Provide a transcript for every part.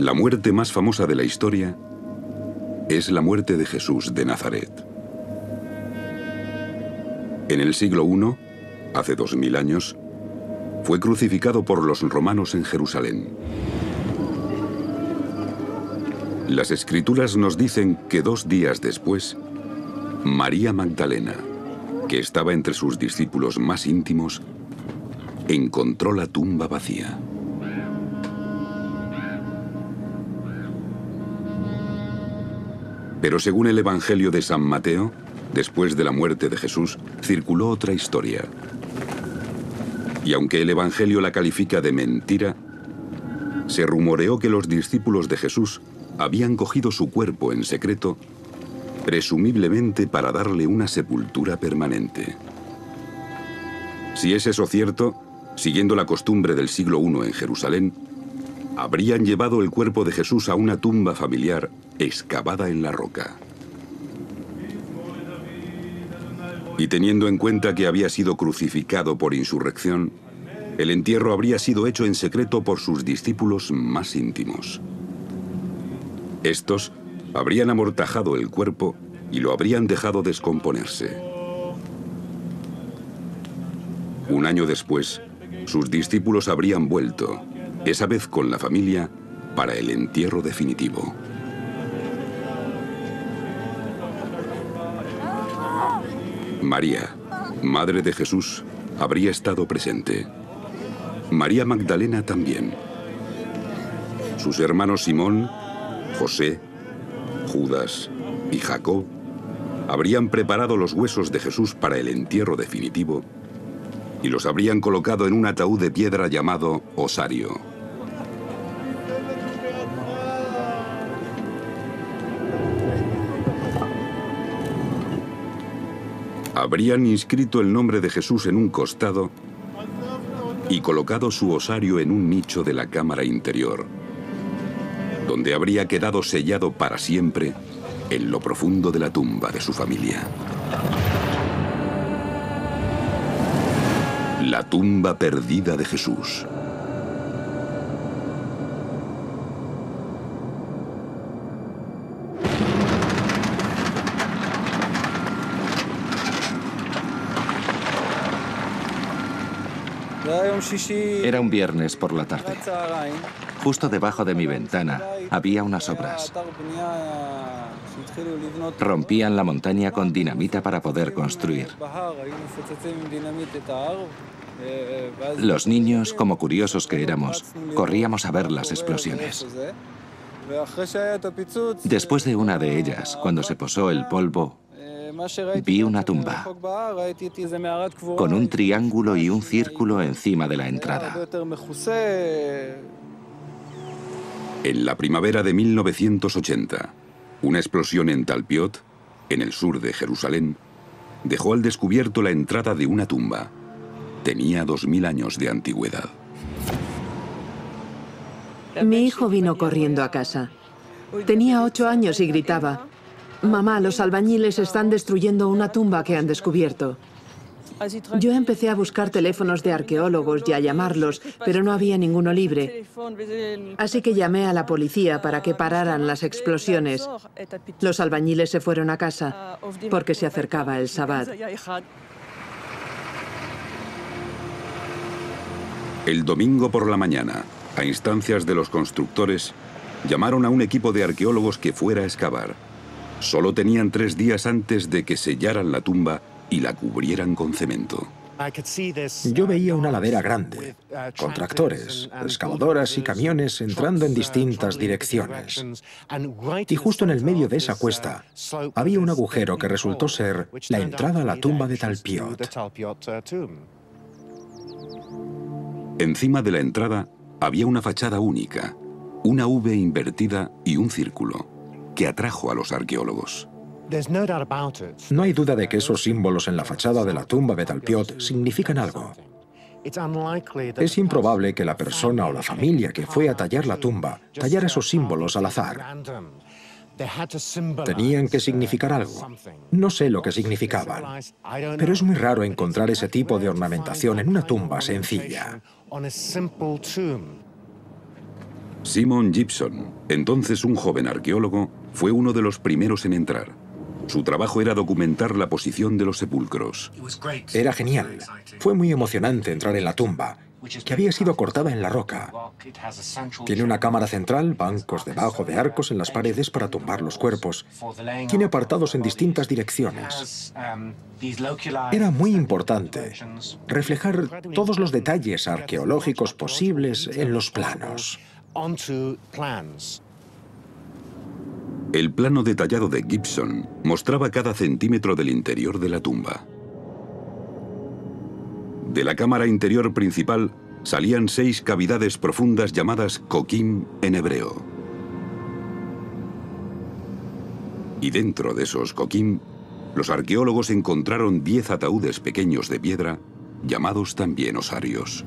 La muerte más famosa de la historia es la muerte de Jesús de Nazaret. En el siglo I, hace 2000 años, fue crucificado por los romanos en Jerusalén. Las Escrituras nos dicen que 2 días después, María Magdalena, que estaba entre sus discípulos más íntimos, encontró la tumba vacía. Pero según el Evangelio de San Mateo, después de la muerte de Jesús, circuló otra historia. Y aunque el Evangelio la califica de mentira, se rumoreó que los discípulos de Jesús habían cogido su cuerpo en secreto, presumiblemente para darle una sepultura permanente. Si es eso cierto, siguiendo la costumbre del siglo I en Jerusalén, habrían llevado el cuerpo de Jesús a una tumba familiar excavada en la roca. Y teniendo en cuenta que había sido crucificado por insurrección, el entierro habría sido hecho en secreto por sus discípulos más íntimos. Estos habrían amortajado el cuerpo y lo habrían dejado descomponerse. Un año después, sus discípulos habrían vuelto, esa vez con la familia, para el entierro definitivo. María, madre de Jesús, habría estado presente. María Magdalena también. Sus hermanos Simón, José, Judas y Jacob habrían preparado los huesos de Jesús para el entierro definitivo y los habrían colocado en un ataúd de piedra llamado osario. Habrían inscrito el nombre de Jesús en un costado y colocado su osario en un nicho de la cámara interior, donde habría quedado sellado para siempre en lo profundo de la tumba de su familia. La tumba perdida de Jesús. Era un viernes por la tarde. Justo debajo de mi ventana había unas obras. Rompían la montaña con dinamita para poder construir. Los niños, como curiosos que éramos, corríamos a ver las explosiones. Después de una de ellas, cuando se posó el polvo, vi una tumba, con un triángulo y un círculo encima de la entrada. En la primavera de 1980, una explosión en Talpiot, en el sur de Jerusalén, dejó al descubierto la entrada de una tumba. Tenía 2000 años de antigüedad. Mi hijo vino corriendo a casa. Tenía 8 años y gritaba: «Mamá, los albañiles están destruyendo una tumba que han descubierto». Yo empecé a buscar teléfonos de arqueólogos y a llamarlos, pero no había ninguno libre. Así que llamé a la policía para que pararan las explosiones. Los albañiles se fueron a casa porque se acercaba el Sabbat. El domingo por la mañana, a instancias de los constructores, llamaron a un equipo de arqueólogos que fuera a excavar. Solo tenían 3 días antes de que sellaran la tumba y la cubrieran con cemento. Yo veía una ladera grande, con tractores, excavadoras y camiones entrando en distintas direcciones. Y justo en el medio de esa cuesta había un agujero que resultó ser la entrada a la tumba de Talpiot. Encima de la entrada había una fachada única, una V invertida y un círculo, que atrajo a los arqueólogos. No hay duda de que esos símbolos en la fachada de la tumba de Talpiot significan algo. Es improbable que la persona o la familia que fue a tallar la tumba tallara esos símbolos al azar. Tenían que significar algo. No sé lo que significaban, pero es muy raro encontrar ese tipo de ornamentación en una tumba sencilla. Simon Gibson, entonces un joven arqueólogo, fue uno de los primeros en entrar. Su trabajo era documentar la posición de los sepulcros. Era genial. Fue muy emocionante entrar en la tumba, que había sido cortada en la roca. Tiene una cámara central, bancos debajo de arcos en las paredes para tumbar los cuerpos. Tiene apartados en distintas direcciones. Era muy importante reflejar todos los detalles arqueológicos posibles en los planos. El plano detallado de Gibson mostraba cada centímetro del interior de la tumba. De la cámara interior principal salían 6 cavidades profundas llamadas Kokim en hebreo. Y dentro de esos Kokim, los arqueólogos encontraron 10 ataúdes pequeños de piedra, llamados también osarios.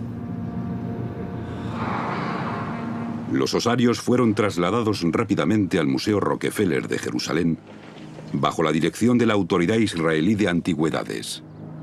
Los osarios fueron trasladados rápidamente al Museo Rockefeller de Jerusalén, bajo la dirección de la Autoridad Israelí de Antigüedades.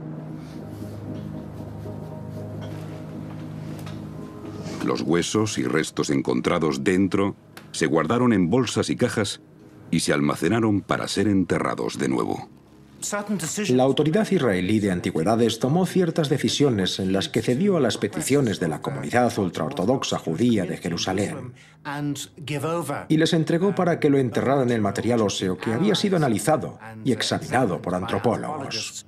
Los huesos y restos encontrados dentro se guardaron en bolsas y cajas y se almacenaron para ser enterrados de nuevo. La Autoridad Israelí de Antigüedades tomó ciertas decisiones en las que cedió a las peticiones de la comunidad ultraortodoxa judía de Jerusalén y les entregó para que lo enterraran en el material óseo que había sido analizado y examinado por antropólogos.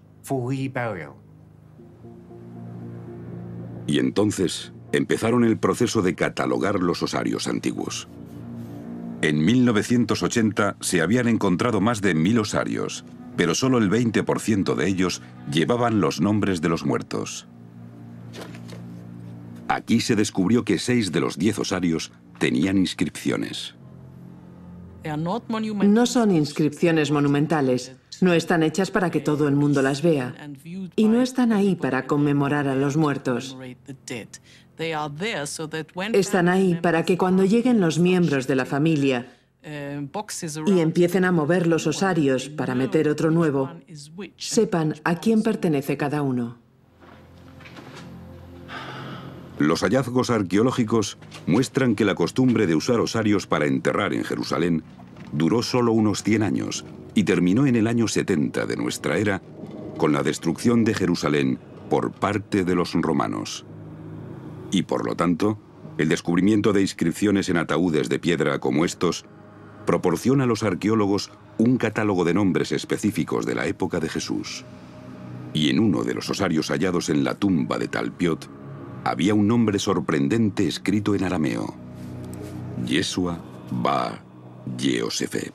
Y entonces empezaron el proceso de catalogar los osarios antiguos. En 1980 se habían encontrado más de 1000 osarios, pero solo el 20% de ellos llevaban los nombres de los muertos. Aquí se descubrió que 6 de los 10 osarios tenían inscripciones. No son inscripciones monumentales, no están hechas para que todo el mundo las vea, y no están ahí para conmemorar a los muertos. Están ahí para que cuando lleguen los miembros de la familia y empiecen a mover los osarios para meter otro nuevo, sepan a quién pertenece cada uno. Los hallazgos arqueológicos muestran que la costumbre de usar osarios para enterrar en Jerusalén duró solo unos 100 años y terminó en el año 70 de nuestra era con la destrucción de Jerusalén por parte de los romanos. Y por lo tanto, el descubrimiento de inscripciones en ataúdes de piedra como estos proporciona a los arqueólogos un catálogo de nombres específicos de la época de Jesús. Y en uno de los osarios hallados en la tumba de Talpiot había un nombre sorprendente escrito en arameo: Yeshua Bar Yosef.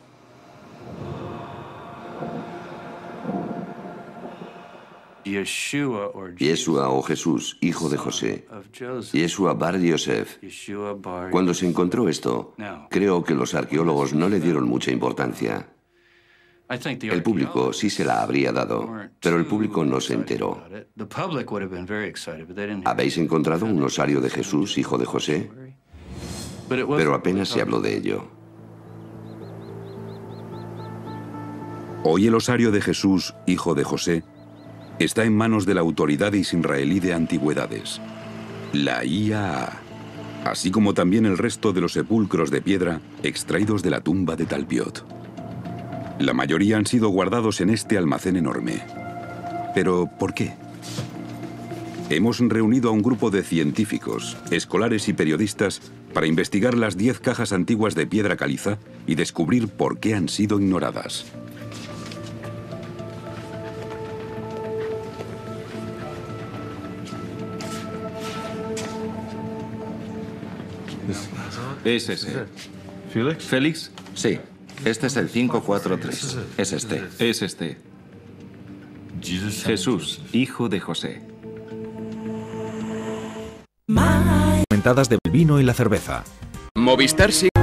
Yeshua o Jesús, hijo de José. Yeshua Bar Yosef. Cuando se encontró esto, creo que los arqueólogos no le dieron mucha importancia. El público sí se la habría dado, pero el público no se enteró. ¿Habéis encontrado un osario de Jesús, hijo de José? Pero apenas se habló de ello. Hoy el osario de Jesús, hijo de José, está en manos de la Autoridad Israelí de Antigüedades, la IAA, así como también el resto de los sepulcros de piedra extraídos de la tumba de Talpiot. La mayoría han sido guardados en este almacén enorme. ¿Pero por qué? Hemos reunido a un grupo de científicos, escolares y periodistas para investigar las 10 cajas antiguas de piedra caliza y descubrir por qué han sido ignoradas. ¿Es ese? ¿Félix? Sí, este es el 543. Es este. Es este. Jesús, hijo de José. Comentadas del vino y la cerveza. Movistar sí.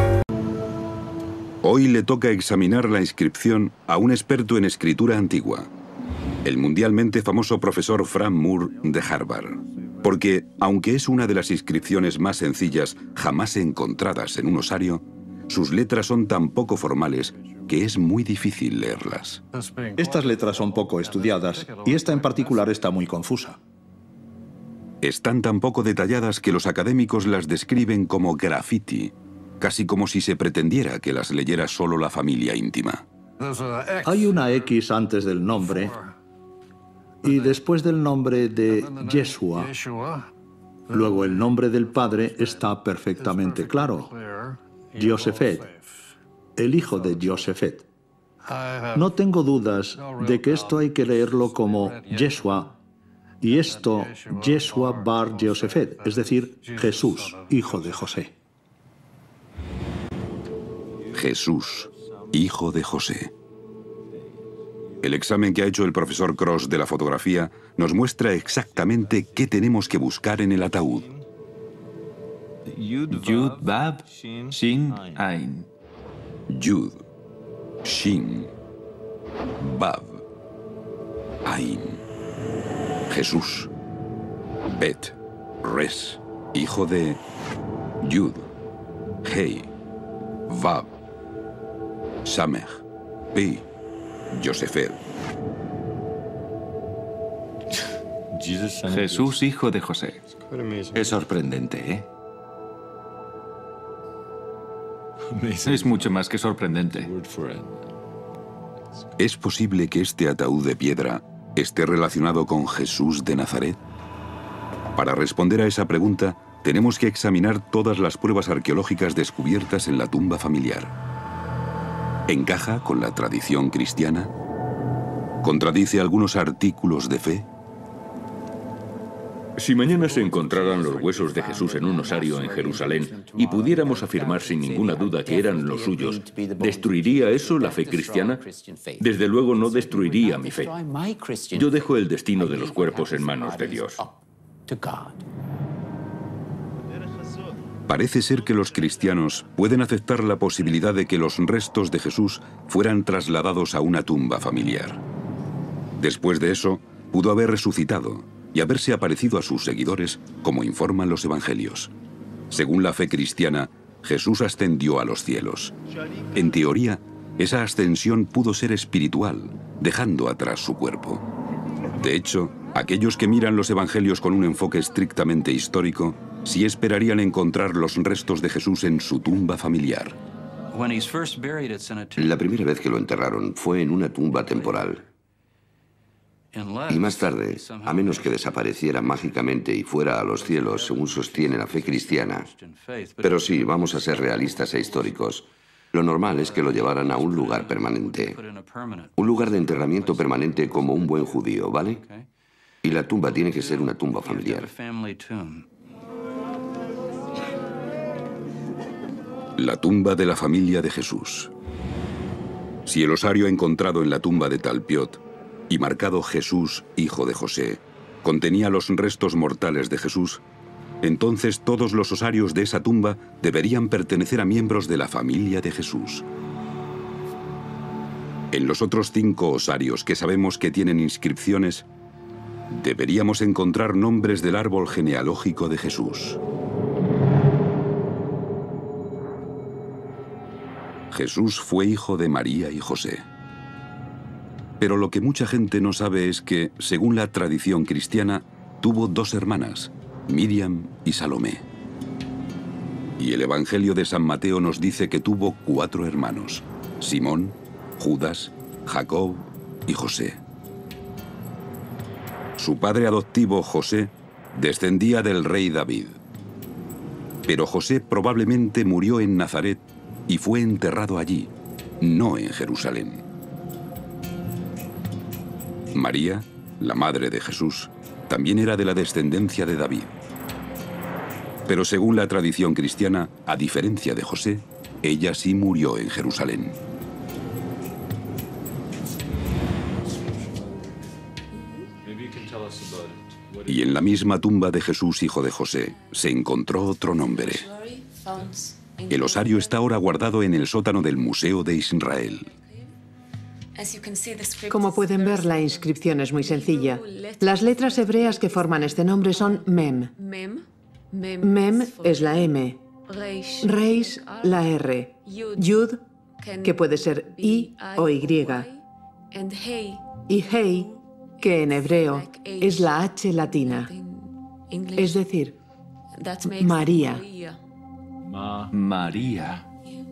Hoy le toca examinar la inscripción a un experto en escritura antigua, el mundialmente famoso profesor Frank Moore de Harvard. Porque, aunque es una de las inscripciones más sencillas jamás encontradas en un osario, sus letras son tan poco formales que es muy difícil leerlas. Estas letras son poco estudiadas y esta en particular está muy confusa. están tan poco detalladas que los académicos las describen como graffiti, casi como si se pretendiera que las leyera solo la familia íntima. Hay una X antes del nombre y después del nombre de Yeshua. Luego el nombre del padre está perfectamente claro. Yosefet, el hijo de Yosefet. No tengo dudas de que esto hay que leerlo como Yeshua y esto Yeshua bar Yosefet, es decir, Jesús, hijo de José. Jesús, hijo de José. El examen que ha hecho el profesor Cross de la fotografía nos muestra exactamente qué tenemos que buscar en el ataúd. Yud, Bab, Shin, Ain. Yud, Shin, Bab, Ain. Jesús. Bet, Res, hijo de Yud, Hei, Vav, Samech, Pi, Yosefet. Jesús, hijo de José. Es sorprendente, ¿eh? Es mucho más que sorprendente. ¿Es posible que este ataúd de piedra esté relacionado con Jesús de Nazaret? Para responder a esa pregunta, tenemos que examinar todas las pruebas arqueológicas descubiertas en la tumba familiar. ¿Encaja con la tradición cristiana? ¿Contradice algunos artículos de fe? Si mañana se encontraran los huesos de Jesús en un osario en Jerusalén y pudiéramos afirmar sin ninguna duda que eran los suyos, ¿destruiría eso la fe cristiana? Desde luego no destruiría mi fe. Yo dejo el destino de los cuerpos en manos de Dios. Parece ser que los cristianos pueden aceptar la posibilidad de que los restos de Jesús fueran trasladados a una tumba familiar. Después de eso, pudo haber resucitado y haberse aparecido a sus seguidores, como informan los evangelios. Según la fe cristiana, Jesús ascendió a los cielos. En teoría, esa ascensión pudo ser espiritual, dejando atrás su cuerpo. De hecho, aquellos que miran los evangelios con un enfoque estrictamente histórico, sí esperarían encontrar los restos de Jesús en su tumba familiar. La primera vez que lo enterraron fue en una tumba temporal. Y más tarde, a menos que desapareciera mágicamente y fuera a los cielos, según sostiene la fe cristiana. Pero sí, vamos a ser realistas e históricos. Lo normal es que lo llevaran a un lugar permanente. Un lugar de enterramiento permanente como un buen judío, ¿vale? Y la tumba tiene que ser una tumba familiar. La tumba de la familia de Jesús. Si el osario encontrado en la tumba de Talpiot y marcado Jesús, hijo de José, contenía los restos mortales de Jesús, entonces todos los osarios de esa tumba deberían pertenecer a miembros de la familia de Jesús. En los otros 5 osarios que sabemos que tienen inscripciones, deberíamos encontrar nombres del árbol genealógico de Jesús. Jesús fue hijo de María y José. Pero lo que mucha gente no sabe es que, según la tradición cristiana, tuvo 2 hermanas, Miriam y Salomé. Y el Evangelio de San Mateo nos dice que tuvo 4 hermanos, Simón, Judas, Jacob y José. Su padre adoptivo, José, descendía del rey David. Pero José probablemente murió en Nazaret y fue enterrado allí, no en Jerusalén. María, la madre de Jesús, también era de la descendencia de David. Pero según la tradición cristiana, a diferencia de José, ella sí murió en Jerusalén. Y en la misma tumba de Jesús, hijo de José, se encontró otro nombre. El osario está ahora guardado en el sótano del Museo de Israel. Como pueden ver, la inscripción es muy sencilla. Las letras hebreas que forman este nombre son Mem. Mem es la M, Reish la R, Yud, que puede ser I o Y, y Hei, que en hebreo es la H latina. es decir, María. María.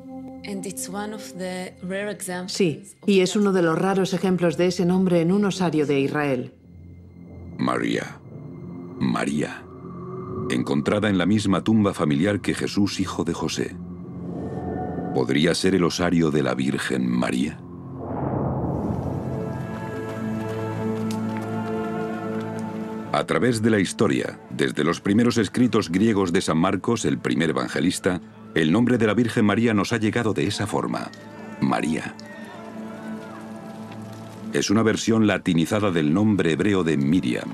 Sí, y es uno de los raros ejemplos de ese nombre en un osario de Israel. María. María. Encontrada en la misma tumba familiar que Jesús, hijo de José. ¿Podría ser el osario de la Virgen María? A través de la historia, desde los primeros escritos griegos de San Marcos, el primer evangelista, el nombre de la Virgen María nos ha llegado de esa forma: María. Es una versión latinizada del nombre hebreo de Miriam.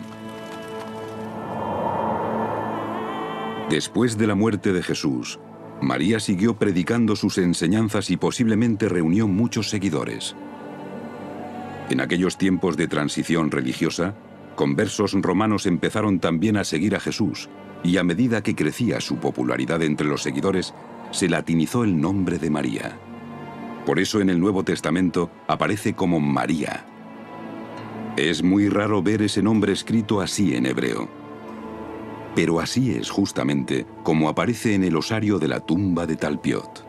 Después de la muerte de Jesús, María siguió predicando sus enseñanzas y posiblemente reunió muchos seguidores. En aquellos tiempos de transición religiosa, conversos romanos empezaron también a seguir a Jesús, y a medida que crecía su popularidad entre los seguidores, se latinizó el nombre de María. Por eso en el Nuevo Testamento aparece como María. Es muy raro ver ese nombre escrito así en hebreo. Pero así es justamente como aparece en el osario de la tumba de Talpiot.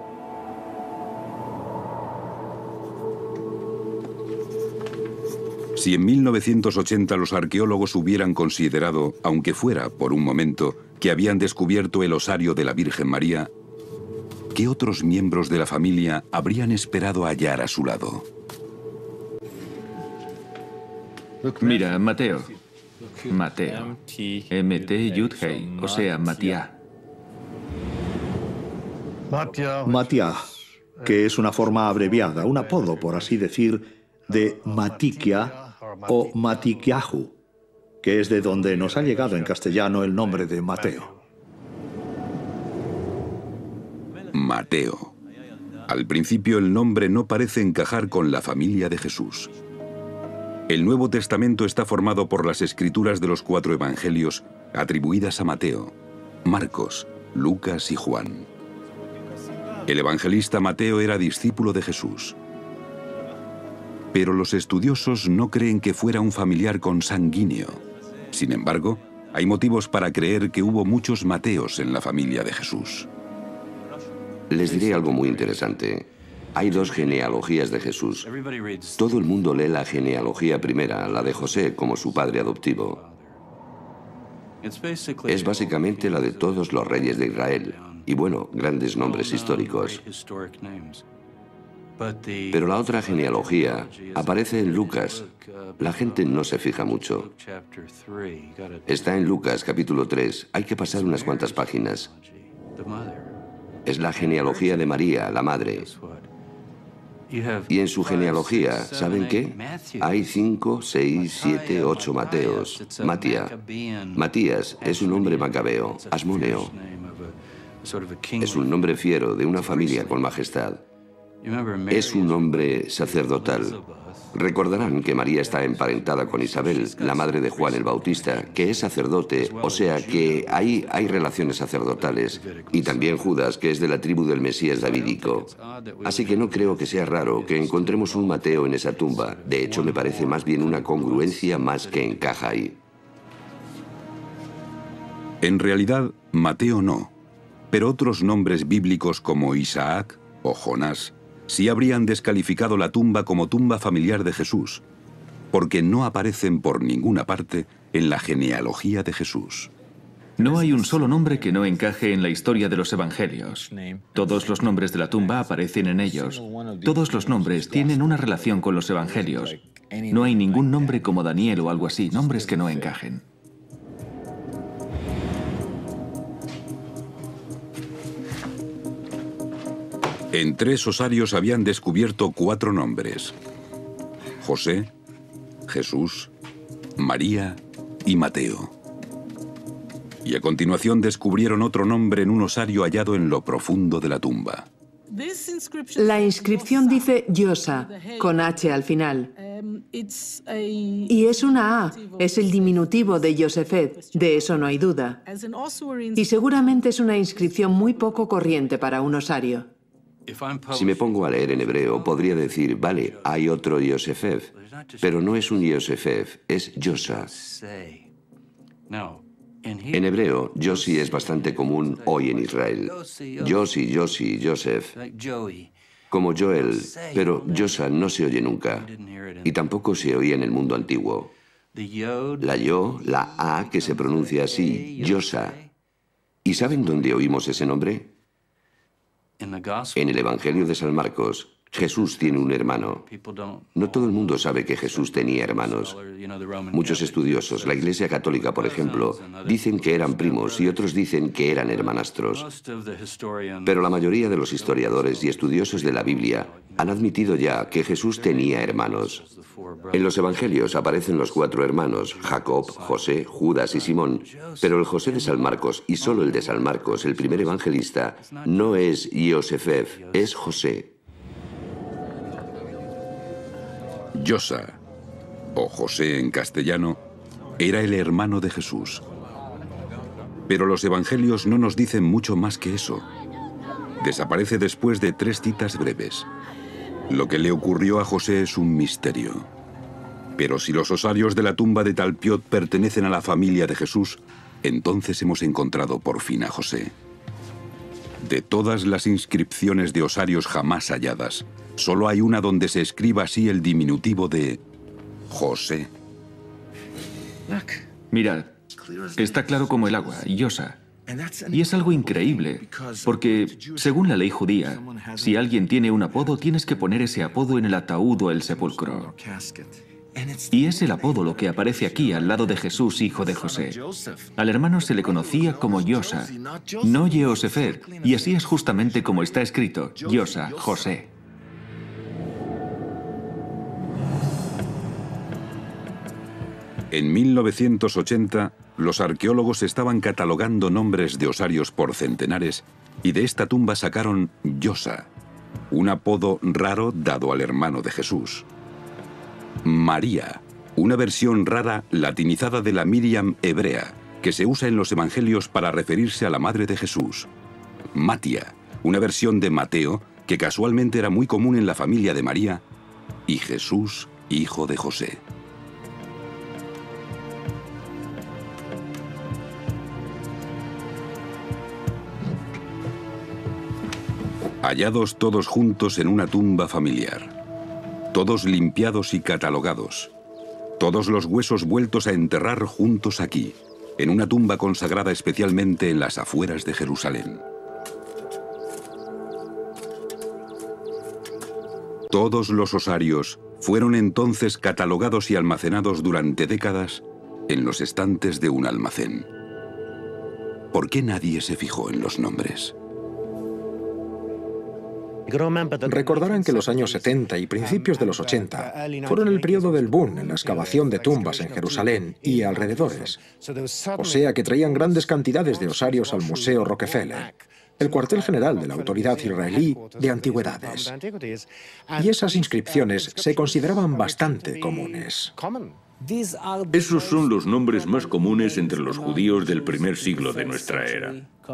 Si en 1980 los arqueólogos hubieran considerado, aunque fuera por un momento, que habían descubierto el osario de la Virgen María, ¿qué otros miembros de la familia habrían esperado hallar a su lado? Mira, Mateo. Mateo. M-T-Yud-Hei, o sea, Matías. Matías, que es una forma abreviada, un apodo, por así decir, de Matiquia o Matiquiahu, que es de donde nos ha llegado en castellano el nombre de Mateo. Mateo. Al principio el nombre no parece encajar con la familia de Jesús. El Nuevo Testamento está formado por las escrituras de los 4 evangelios atribuidas a Mateo, Marcos, Lucas y Juan. El evangelista Mateo era discípulo de Jesús. Pero los estudiosos no creen que fuera un familiar consanguíneo. Sin embargo, hay motivos para creer que hubo muchos Mateos en la familia de Jesús. Les diré algo muy interesante. Hay 2 genealogías de Jesús. Todo el mundo lee la genealogía primera, la de José, como su padre adoptivo. Es básicamente la de todos los reyes de Israel. Y bueno, grandes nombres históricos. Pero la otra genealogía aparece en Lucas. La gente no se fija mucho. Está en Lucas, capítulo 3. Hay que pasar unas cuantas páginas. Es la genealogía de María, la madre. Y en su genealogía, ¿saben qué? Hay 5, 6, 7, 8 Mateos. Matías es un hombre macabeo, asmoneo. Es un nombre fiero de una familia con majestad. Es un hombre sacerdotal. Recordarán que María está emparentada con Isabel, la madre de Juan el Bautista, que es sacerdote, o sea que ahí hay relaciones sacerdotales. Y también Judas, que es de la tribu del Mesías davídico. Así que no creo que sea raro que encontremos un Mateo en esa tumba. De hecho, me parece más bien una congruencia más que encaja ahí. En realidad, Mateo no. Pero otros nombres bíblicos como Isaac o Jonás sí habrían descalificado la tumba como tumba familiar de Jesús, porque no aparecen por ninguna parte en la genealogía de Jesús. No hay un solo nombre que no encaje en la historia de los evangelios. Todos los nombres de la tumba aparecen en ellos. Todos los nombres tienen una relación con los evangelios. No hay ningún nombre como Daniel o algo así, nombres que no encajen. En 3 osarios habían descubierto 4 nombres: José, Jesús, María y Mateo. Y a continuación descubrieron otro nombre en un osario hallado en lo profundo de la tumba. La inscripción dice Yosa, con H al final. Y es una A, es el diminutivo de Yosefet, de eso no hay duda. Y seguramente es una inscripción muy poco corriente para un osario. Si me pongo a leer en hebreo, podría decir, vale, hay otro Yosefef, pero no es un Yosefef, es Yosa. En hebreo, Yossi es bastante común hoy en Israel. Yossi, Yossi, Joseph, como Joel, pero Yosa no se oye nunca, y tampoco se oía en el mundo antiguo. La Yo, la A, que se pronuncia así, Yosa. ¿Y saben dónde oímos ese nombre? En el Evangelio de San Marcos. Jesús tiene un hermano. No todo el mundo sabe que Jesús tenía hermanos. Muchos estudiosos, la Iglesia Católica, por ejemplo, dicen que eran primos y otros dicen que eran hermanastros. Pero la mayoría de los historiadores y estudiosos de la Biblia han admitido ya que Jesús tenía hermanos. En los Evangelios aparecen los 4 hermanos, Jacob, José, Judas y Simón, pero el José de San Marcos, y solo el de San Marcos, el primer evangelista, no es Yosefef, es José. Yosa, o José en castellano, era el hermano de Jesús. Pero los evangelios no nos dicen mucho más que eso. Desaparece después de 3 citas breves. Lo que le ocurrió a José es un misterio. Pero si los osarios de la tumba de Talpiot pertenecen a la familia de Jesús, entonces hemos encontrado por fin a José. De todas las inscripciones de osarios jamás halladas, solo hay una donde se escriba así el diminutivo de José. Mirad, está claro como el agua, Yosa. Y es algo increíble, porque según la ley judía, si alguien tiene un apodo, tienes que poner ese apodo en el ataúd o el sepulcro. Y es el apodo lo que aparece aquí al lado de Jesús, hijo de José. Al hermano se le conocía como Yosa, no Yehosefer, y así es justamente como está escrito, Yosa, José. En 1980, los arqueólogos estaban catalogando nombres de osarios por centenares y de esta tumba sacaron Yosa, un apodo raro dado al hermano de Jesús. María, una versión rara latinizada de la Miriam hebrea, que se usa en los evangelios para referirse a la madre de Jesús. Matia, una versión de Mateo, que casualmente era muy común en la familia de María. Y Jesús, hijo de José. Hallados todos juntos en una tumba familiar, todos limpiados y catalogados, todos los huesos vueltos a enterrar juntos aquí, en una tumba consagrada especialmente en las afueras de Jerusalén. Todos los osarios fueron entonces catalogados y almacenados durante décadas en los estantes de un almacén. ¿Por qué nadie se fijó en los nombres? Recordarán que los años 70 y principios de los 80 fueron el periodo del boom en la excavación de tumbas en Jerusalén y alrededores. O sea que traían grandes cantidades de osarios al Museo Rockefeller, el cuartel general de la Autoridad Israelí de Antigüedades. Y esas inscripciones se consideraban bastante comunes. Esos son los nombres más comunes entre los judíos del primer siglo de nuestra era.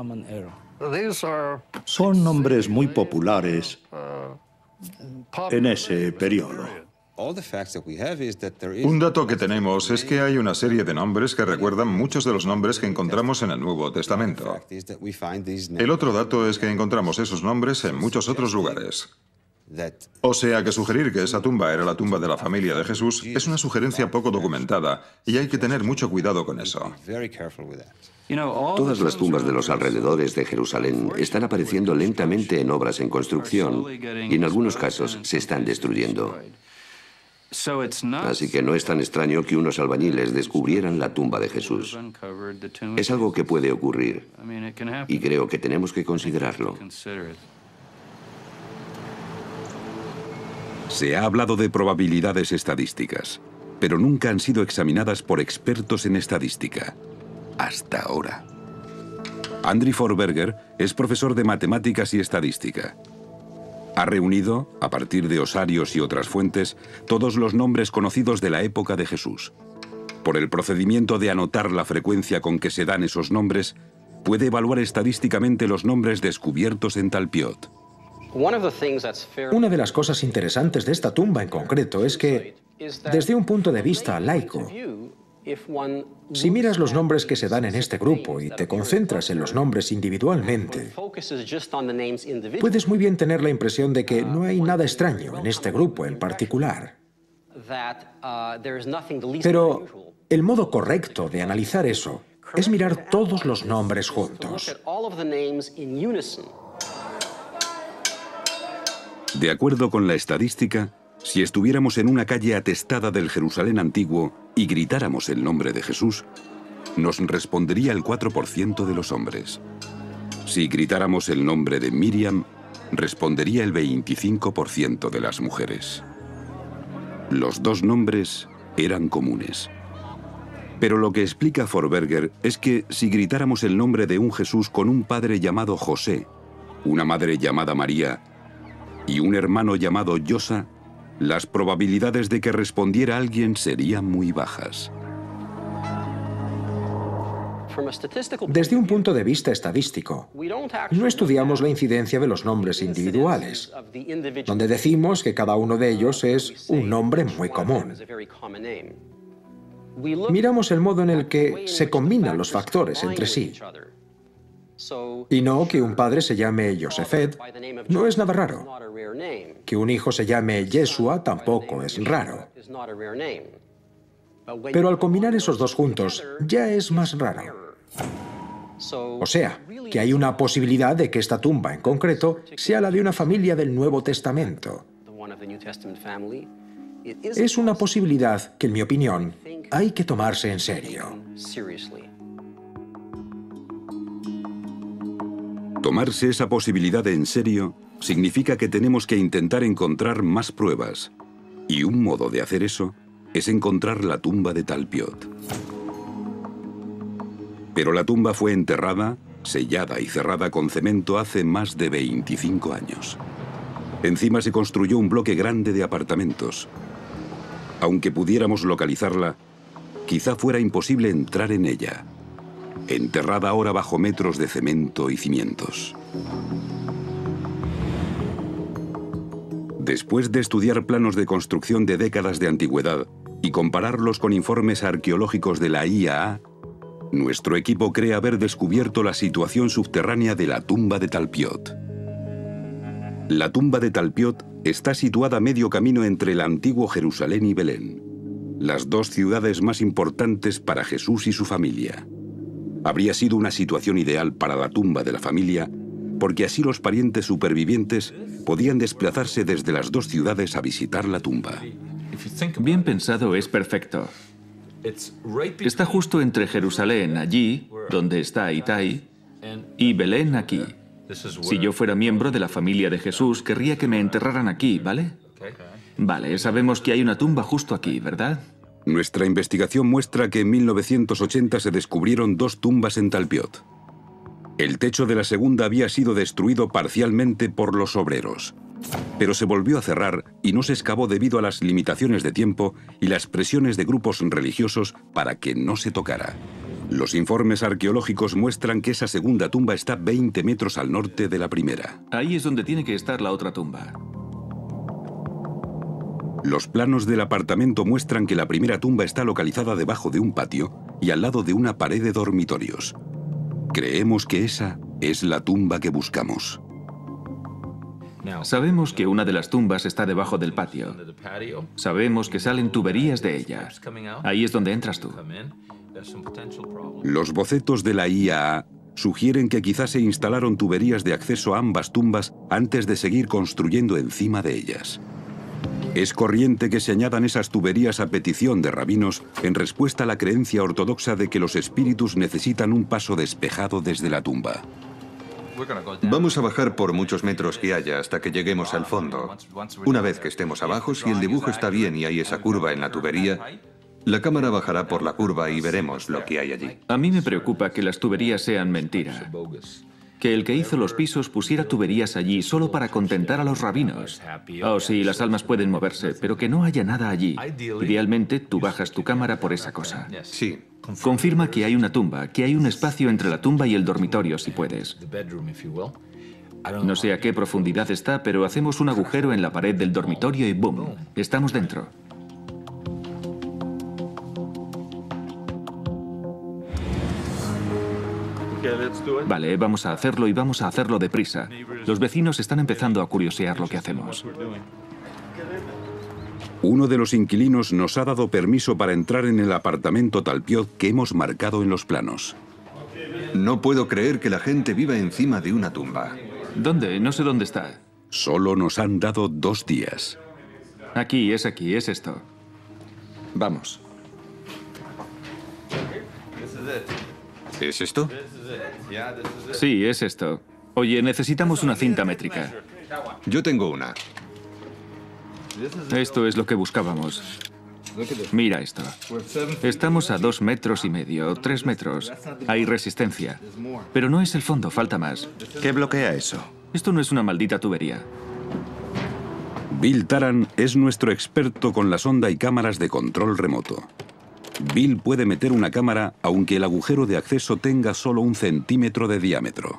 Son nombres muy populares en ese periodo. Un dato que tenemos es que hay una serie de nombres que recuerdan muchos de los nombres que encontramos en el Nuevo Testamento. El otro dato es que encontramos esos nombres en muchos otros lugares. O sea que sugerir que esa tumba era la tumba de la familia de Jesús es una sugerencia poco documentada y hay que tener mucho cuidado con eso. Todas las tumbas de los alrededores de Jerusalén están apareciendo lentamente en obras en construcción y en algunos casos se están destruyendo. Así que no es tan extraño que unos albañiles descubrieran la tumba de Jesús. Es algo que puede ocurrir y creo que tenemos que considerarlo. Se ha hablado de probabilidades estadísticas, pero nunca han sido examinadas por expertos en estadística. Hasta ahora. Andrew Forberger es profesor de matemáticas y estadística. Ha reunido, a partir de osarios y otras fuentes, todos los nombres conocidos de la época de Jesús. Por el procedimiento de anotar la frecuencia con que se dan esos nombres, puede evaluar estadísticamente los nombres descubiertos en Talpiot. Una de las cosas interesantes de esta tumba en concreto es que, desde un punto de vista laico, Si miras los nombres que se dan en este grupo y te concentras en los nombres individualmente, puedes muy bien tener la impresión de que no hay nada extraño en este grupo en particular. Pero el modo correcto de analizar eso es mirar todos los nombres juntos. De acuerdo con la estadística, si estuviéramos en una calle atestada del Jerusalén antiguo y gritáramos el nombre de Jesús, nos respondería el 4% de los hombres. Si gritáramos el nombre de Miriam, respondería el 25% de las mujeres. Los dos nombres eran comunes. Pero lo que explica Forberger es que si gritáramos el nombre de un Jesús con un padre llamado José, una madre llamada María y un hermano llamado Yosa, las probabilidades de que respondiera alguien serían muy bajas. Desde un punto de vista estadístico, no estudiamos la incidencia de los nombres individuales, donde decimos que cada uno de ellos es un nombre muy común. Miramos el modo en el que se combinan los factores entre sí. Y no que un padre se llame Yosefet no es nada raro. Que un hijo se llame Yeshua tampoco es raro. Pero al combinar esos dos juntos, ya es más raro. O sea, que hay una posibilidad de que esta tumba en concreto sea la de una familia del Nuevo Testamento. Es una posibilidad que, en mi opinión, hay que tomarse en serio. Tomarse esa posibilidad en serio significa que tenemos que intentar encontrar más pruebas. Y un modo de hacer eso es encontrar la tumba de Talpiot. Pero la tumba fue enterrada, sellada y cerrada con cemento hace más de 25 años. Encima se construyó un bloque grande de apartamentos. Aunque pudiéramos localizarla, quizá fuera imposible entrar en ella, enterrada ahora bajo metros de cemento y cimientos. Después de estudiar planos de construcción de décadas de antigüedad y compararlos con informes arqueológicos de la IAA, nuestro equipo cree haber descubierto la situación subterránea de la tumba de Talpiot. La tumba de Talpiot está situada a medio camino entre el antiguo Jerusalén y Belén, las dos ciudades más importantes para Jesús y su familia. Habría sido una situación ideal para la tumba de la familia, porque así los parientes supervivientes podían desplazarse desde las dos ciudades a visitar la tumba. Bien pensado, es perfecto. Está justo entre Jerusalén, allí, donde está Itai, y Belén, aquí. Si yo fuera miembro de la familia de Jesús, querría que me enterraran aquí, ¿vale? Vale, sabemos que hay una tumba justo aquí, ¿verdad? Nuestra investigación muestra que en 1980 se descubrieron dos tumbas en Talpiot. El techo de la segunda había sido destruido parcialmente por los obreros, pero se volvió a cerrar y no se excavó debido a las limitaciones de tiempo y las presiones de grupos religiosos para que no se tocara. Los informes arqueológicos muestran que esa segunda tumba está 20 metros al norte de la primera. Ahí es donde tiene que estar la otra tumba. Los planos del apartamento muestran que la primera tumba está localizada debajo de un patio y al lado de una pared de dormitorios. Creemos que esa es la tumba que buscamos. Sabemos que una de las tumbas está debajo del patio. Sabemos que salen tuberías de ella. Ahí es donde entras tú. Los bocetos de la IAA sugieren que quizás se instalaron tuberías de acceso a ambas tumbas antes de seguir construyendo encima de ellas. Es corriente que se añadan esas tuberías a petición de rabinos en respuesta a la creencia ortodoxa de que los espíritus necesitan un paso despejado desde la tumba. Vamos a bajar por muchos metros que haya hasta que lleguemos al fondo. Una vez que estemos abajo, si el dibujo está bien y hay esa curva en la tubería, la cámara bajará por la curva y veremos lo que hay allí. A mí me preocupa que las tuberías sean mentira. Que el que hizo los pisos pusiera tuberías allí solo para contentar a los rabinos. Oh, sí, las almas pueden moverse, pero que no haya nada allí. Idealmente, tú bajas tu cámara por esa cosa. Sí. Confirma que hay una tumba, que hay un espacio entre la tumba y el dormitorio, si puedes. No sé a qué profundidad está, pero hacemos un agujero en la pared del dormitorio y ¡boom! Estamos dentro. Vale, vamos a hacerlo y vamos a hacerlo deprisa. Los vecinos están empezando a curiosear lo que hacemos. Uno de los inquilinos nos ha dado permiso para entrar en el apartamento Talpiot que hemos marcado en los planos. No puedo creer que la gente viva encima de una tumba. ¿Dónde? No sé dónde está. Solo nos han dado 2 días. Aquí, es esto. Vamos. ¿Es esto? Sí, es esto. Oye, necesitamos una cinta métrica. Yo tengo una. Esto es lo que buscábamos. Mira esto. Estamos a 2,5 metros, 3 metros. Hay resistencia. Pero no es el fondo, falta más. ¿Qué bloquea eso? Esto no es una maldita tubería. Bill Taran es nuestro experto con la sonda y cámaras de control remoto. Bill puede meter una cámara aunque el agujero de acceso tenga solo 1 centímetro de diámetro.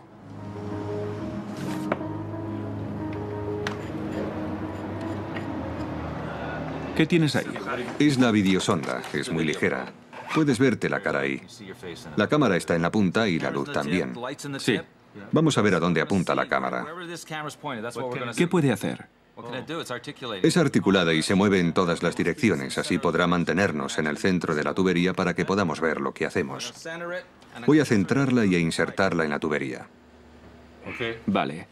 ¿Qué tienes ahí? Es la videosonda, es muy ligera. Puedes verte la cara ahí. La cámara está en la punta y la luz también. Sí. Vamos a ver a dónde apunta la cámara. ¿Qué puede hacer? Es articulada y se mueve en todas las direcciones, así podrá mantenernos en el centro de la tubería para que podamos ver lo que hacemos. Voy a centrarla y a insertarla en la tubería. Vale.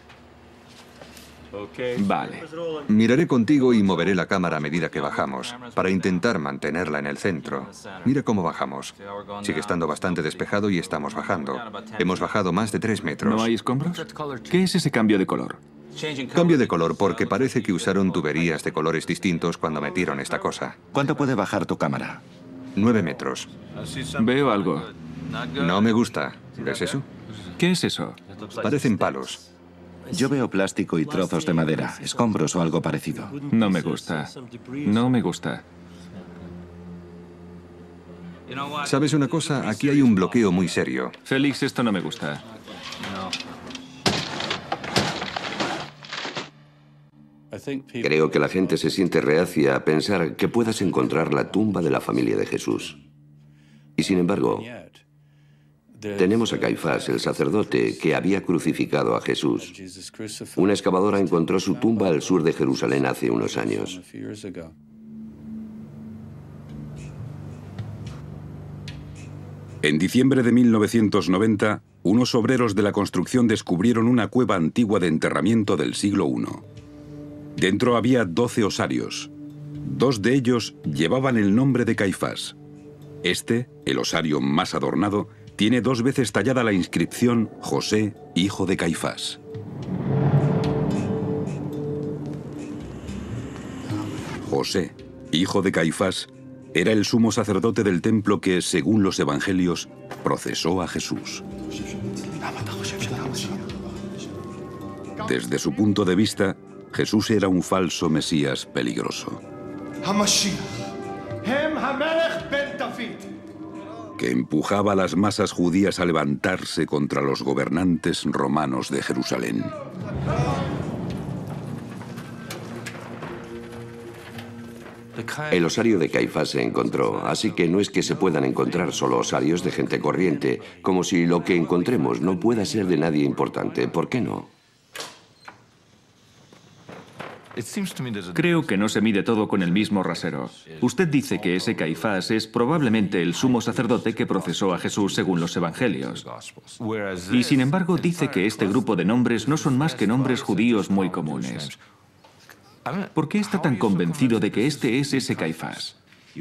Vale. Miraré contigo y moveré la cámara a medida que bajamos, para intentar mantenerla en el centro. Mira cómo bajamos. Sigue estando bastante despejado y estamos bajando. Hemos bajado más de 3 metros. ¿No hay escombros? ¿Qué es ese cambio de color? Cambio de color porque parece que usaron tuberías de colores distintos cuando metieron esta cosa. ¿Cuánto puede bajar tu cámara? 9 metros. Veo algo. No me gusta. ¿Ves eso? ¿Qué es eso? Parecen palos. Yo veo plástico y trozos de madera, escombros o algo parecido. No me gusta. No me gusta. ¿Sabes una cosa? Aquí hay un bloqueo muy serio. Félix, esto no me gusta. Creo que la gente se siente reacia a pensar que puedas encontrar la tumba de la familia de Jesús. Y sin embargo, tenemos a Caifás, el sacerdote, que había crucificado a Jesús. Una excavadora encontró su tumba al sur de Jerusalén hace unos años. En diciembre de 1990, unos obreros de la construcción descubrieron una cueva antigua de enterramiento del siglo I. Dentro había 12 osarios. 2 de ellos llevaban el nombre de Caifás. Este, el osario más adornado, tiene 2 veces tallada la inscripción José, hijo de Caifás. José, hijo de Caifás, era el sumo sacerdote del templo que, según los evangelios, procesó a Jesús. Desde su punto de vista, Jesús era un falso Mesías peligroso, que empujaba a las masas judías a levantarse contra los gobernantes romanos de Jerusalén. El osario de Caifás se encontró, así que no es que se puedan encontrar solo osarios de gente corriente, como si lo que encontremos no pueda ser de nadie importante. ¿Por qué no? Creo que no se mide todo con el mismo rasero. Usted dice que ese Caifás es probablemente el sumo sacerdote que procesó a Jesús según los evangelios. Y sin embargo dice que este grupo de nombres no son más que nombres judíos muy comunes. ¿Por qué está tan convencido de que este es ese Caifás?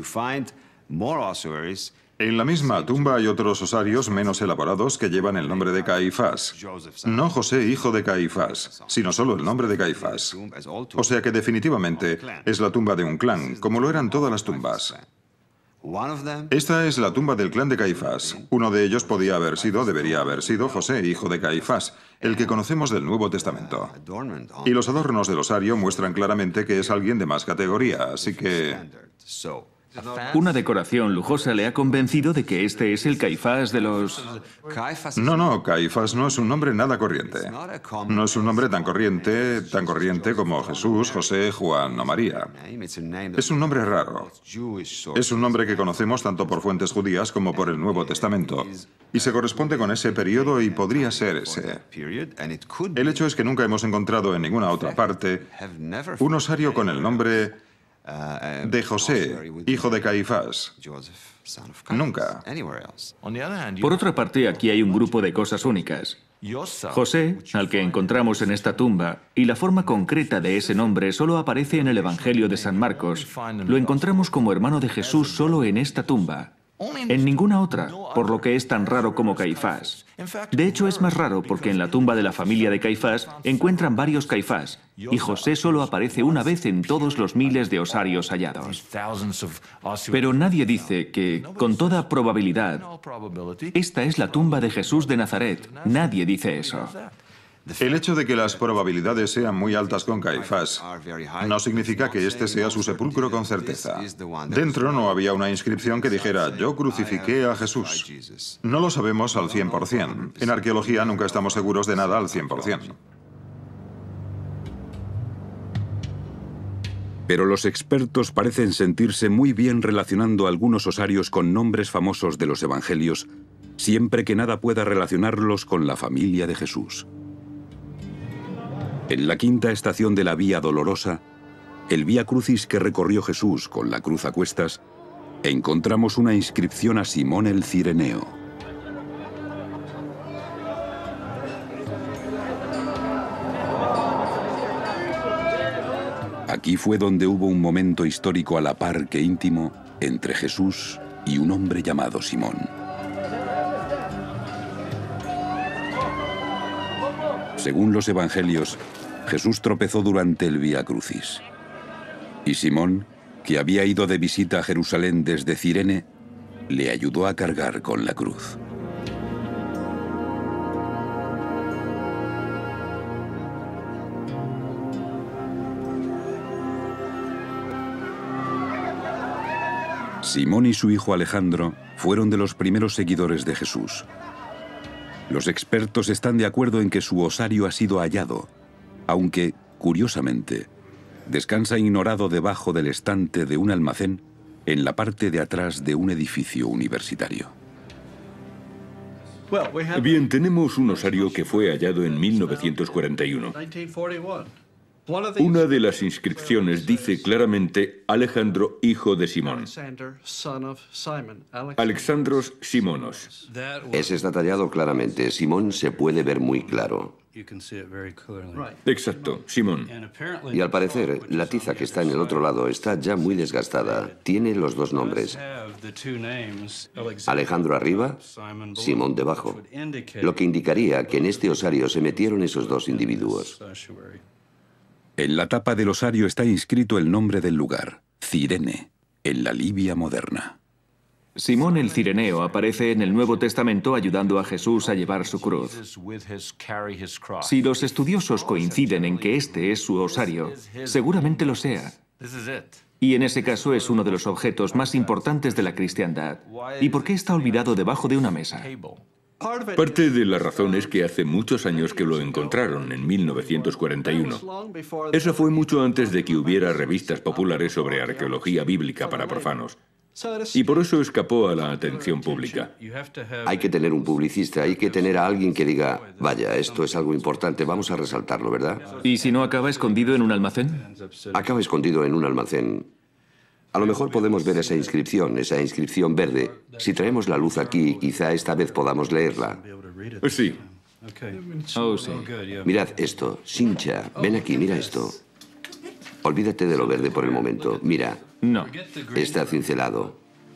En la misma tumba hay otros osarios menos elaborados que llevan el nombre de Caifás. No José, hijo de Caifás, sino solo el nombre de Caifás. O sea que definitivamente es la tumba de un clan, como lo eran todas las tumbas. Esta es la tumba del clan de Caifás. Uno de ellos debería haber sido José, hijo de Caifás, el que conocemos del Nuevo Testamento. Y los adornos del osario muestran claramente que es alguien de más categoría, así que Una decoración lujosa le ha convencido de que este es el Caifás de los... No, Caifás no es un nombre nada corriente. No es un nombre tan corriente como Jesús, José, Juan o María. Es un nombre raro. Es un nombre que conocemos tanto por fuentes judías como por el Nuevo Testamento. Y se corresponde con ese periodo y podría ser ese. El hecho es que nunca hemos encontrado en ninguna otra parte un osario con el nombre de José, hijo de Caifás. Nunca. Por otra parte, aquí hay un grupo de cosas únicas. José, al que encontramos en esta tumba, y la forma concreta de ese nombre solo aparece en el Evangelio de San Marcos. Lo encontramos como hermano de Jesús solo en esta tumba. En ninguna otra, por lo que es tan raro como Caifás. De hecho, es más raro porque en la tumba de la familia de Caifás encuentran varios Caifás, y José solo aparece una vez en todos los miles de osarios hallados. Pero nadie dice que, con toda probabilidad, esta es la tumba de Jesús de Nazaret. Nadie dice eso. El hecho de que las probabilidades sean muy altas con Caifás no significa que este sea su sepulcro con certeza. Dentro no había una inscripción que dijera «Yo crucifiqué a Jesús». No lo sabemos al 100%. En arqueología nunca estamos seguros de nada al 100%. Pero los expertos parecen sentirse muy bien relacionando algunos osarios con nombres famosos de los evangelios, siempre que nada pueda relacionarlos con la familia de Jesús. En la quinta estación de la Vía Dolorosa, el Vía Crucis que recorrió Jesús con la cruz a cuestas, encontramos una inscripción a Simón el Cireneo. Aquí fue donde hubo un momento histórico a la par que íntimo entre Jesús y un hombre llamado Simón. Según los evangelios, Jesús tropezó durante el Vía Crucis. Y Simón, que había ido de visita a Jerusalén desde Cirene, le ayudó a cargar con la cruz. Simón y su hijo Alejandro fueron de los primeros seguidores de Jesús. Los expertos están de acuerdo en que su osario ha sido hallado, aunque, curiosamente, descansa ignorado debajo del estante de un almacén en la parte de atrás de un edificio universitario. Bien, tenemos un osario que fue hallado en 1941. Una de las inscripciones dice claramente Alejandro, hijo de Simón. Alexandros Simonos. Ese está tallado claramente. Simón se puede ver muy claro. Exacto, Simón. Y al parecer, la tiza que está en el otro lado está ya muy desgastada. Tiene los dos nombres. Alejandro arriba, Simón debajo. Lo que indicaría que en este osario se metieron esos dos individuos. En la tapa del osario está inscrito el nombre del lugar, Cirene, en la Libia moderna. Simón el Cireneo aparece en el Nuevo Testamento ayudando a Jesús a llevar su cruz. Si los estudiosos coinciden en que este es su osario, seguramente lo sea. Y en ese caso es uno de los objetos más importantes de la cristiandad. ¿Y por qué está olvidado debajo de una mesa? Parte de la razón es que hace muchos años que lo encontraron, en 1941. Eso fue mucho antes de que hubiera revistas populares sobre arqueología bíblica para profanos. Y por eso escapó a la atención pública. Hay que tener un publicista, hay que tener a alguien que diga, vaya, esto es algo importante, vamos a resaltarlo, ¿verdad? ¿Y si no acaba escondido en un almacén? Acaba escondido en un almacén. A lo mejor podemos ver esa inscripción verde. Si traemos la luz aquí, quizá esta vez podamos leerla. Sí. Oh, sí. Mirad esto, Sincha, ven aquí, mira esto. Olvídate de lo verde por el momento. Mira. No. Está cincelado.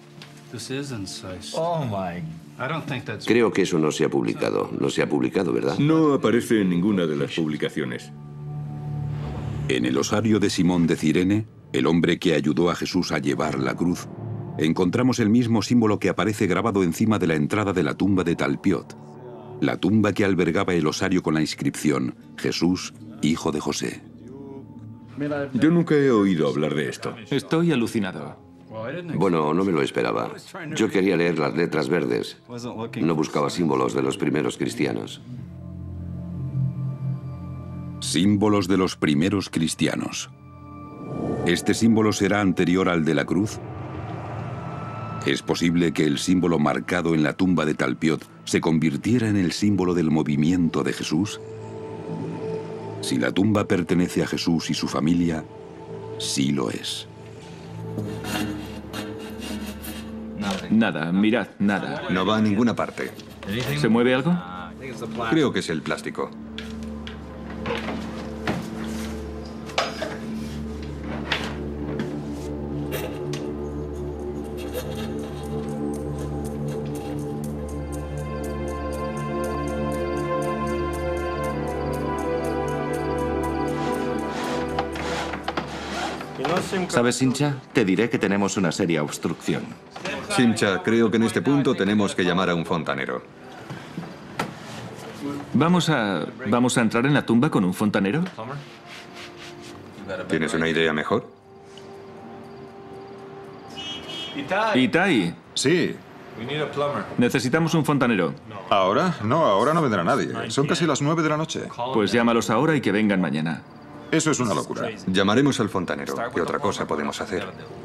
Creo que eso no se ha publicado. No se ha publicado, ¿verdad? No aparece en ninguna de las publicaciones. En el osario de Simón de Cirene, el hombre que ayudó a Jesús a llevar la cruz, encontramos el mismo símbolo que aparece grabado encima de la entrada de la tumba de Talpiot, la tumba que albergaba el osario con la inscripción Jesús, hijo de José. Yo nunca he oído hablar de esto. Estoy alucinado. Bueno, no me lo esperaba. Yo quería leer las letras verdes. No buscaba símbolos de los primeros cristianos. Símbolos de los primeros cristianos. ¿Este símbolo será anterior al de la cruz? ¿Es posible que el símbolo marcado en la tumba de Talpiot se convirtiera en el símbolo del movimiento de Jesús? Si la tumba pertenece a Jesús y su familia, sí lo es. Nada, mirad, nada. No va a ninguna parte. ¿Se mueve algo? Creo que es el plástico. ¿Sabes, Sincha? Te diré que tenemos una seria obstrucción. Sincha, creo que en este punto tenemos que llamar a un fontanero. ¿Vamos a entrar en la tumba con un fontanero? ¿Tienes una idea mejor? Itai. Sí. Necesitamos un fontanero. ¿Ahora? No, ahora no vendrá nadie. Son casi las 9 de la noche. Pues llámalos ahora y que vengan mañana. Eso es una locura. Llamaremos al fontanero. ¿Qué otra cosa podemos hacer?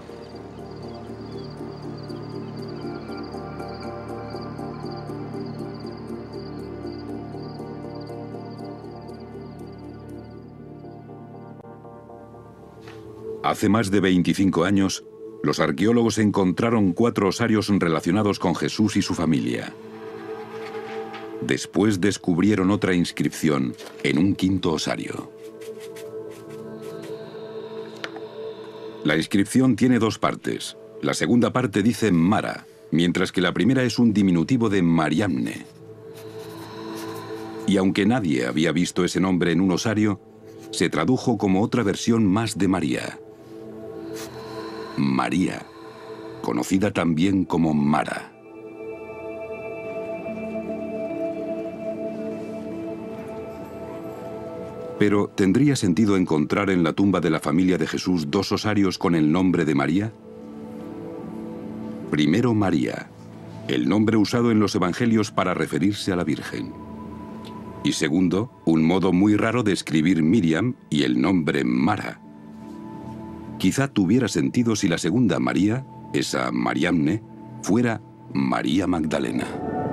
Hace más de 25 años, los arqueólogos encontraron 4 osarios relacionados con Jesús y su familia. Después descubrieron otra inscripción en un 5.º osario. La inscripción tiene 2 partes. La segunda parte dice Mara, mientras que la primera es un diminutivo de Mariamne. Y aunque nadie había visto ese nombre en un osario, se tradujo como otra versión más de María. María, conocida también como Mara. Pero, ¿tendría sentido encontrar en la tumba de la familia de Jesús 2 osarios con el nombre de María? Primero, María, el nombre usado en los evangelios para referirse a la Virgen. Y segundo, un modo muy raro de escribir Miriam y el nombre Mara. Quizá tuviera sentido si la segunda María, esa Mariamne, fuera María Magdalena.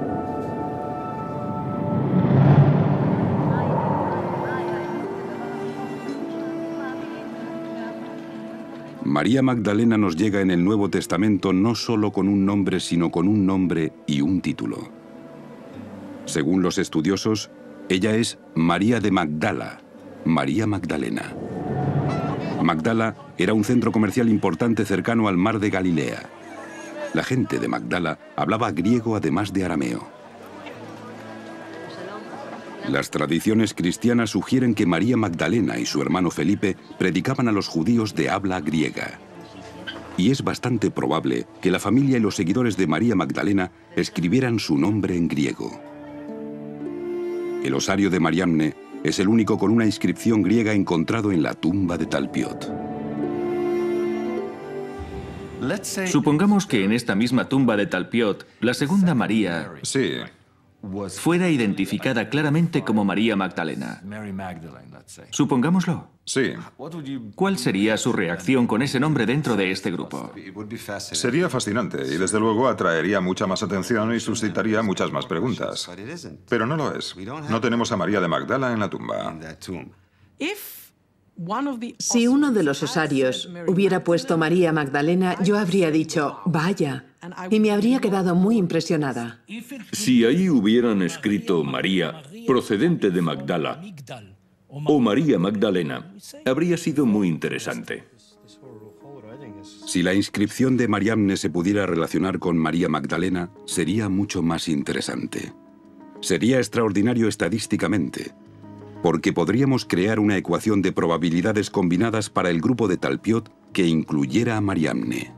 María Magdalena nos llega en el Nuevo Testamento no solo con un nombre, sino con un nombre y un título. Según los estudiosos, ella es María de Magdala, María Magdalena. Magdala era un centro comercial importante cercano al mar de Galilea. La gente de Magdala hablaba griego además de arameo. Las tradiciones cristianas sugieren que María Magdalena y su hermano Felipe predicaban a los judíos de habla griega. Y es bastante probable que la familia y los seguidores de María Magdalena escribieran su nombre en griego. El osario de Mariamne es el único con una inscripción griega encontrado en la tumba de Talpiot. Supongamos que en esta misma tumba de Talpiot, la segunda María fuera identificada claramente como María Magdalena. Supongámoslo. Sí. ¿Cuál sería su reacción con ese nombre dentro de este grupo? Sería fascinante y desde luego atraería mucha más atención y suscitaría muchas más preguntas. Pero no lo es. No tenemos a María de Magdala en la tumba. Si uno de los osarios hubiera puesto María Magdalena, yo habría dicho, vaya, y me habría quedado muy impresionada. Si ahí hubieran escrito María, procedente de Magdala, o María Magdalena, habría sido muy interesante. Si la inscripción de Mariamne se pudiera relacionar con María Magdalena, sería mucho más interesante. Sería extraordinario estadísticamente, porque podríamos crear una ecuación de probabilidades combinadas para el grupo de Talpiot que incluyera a Mariamne.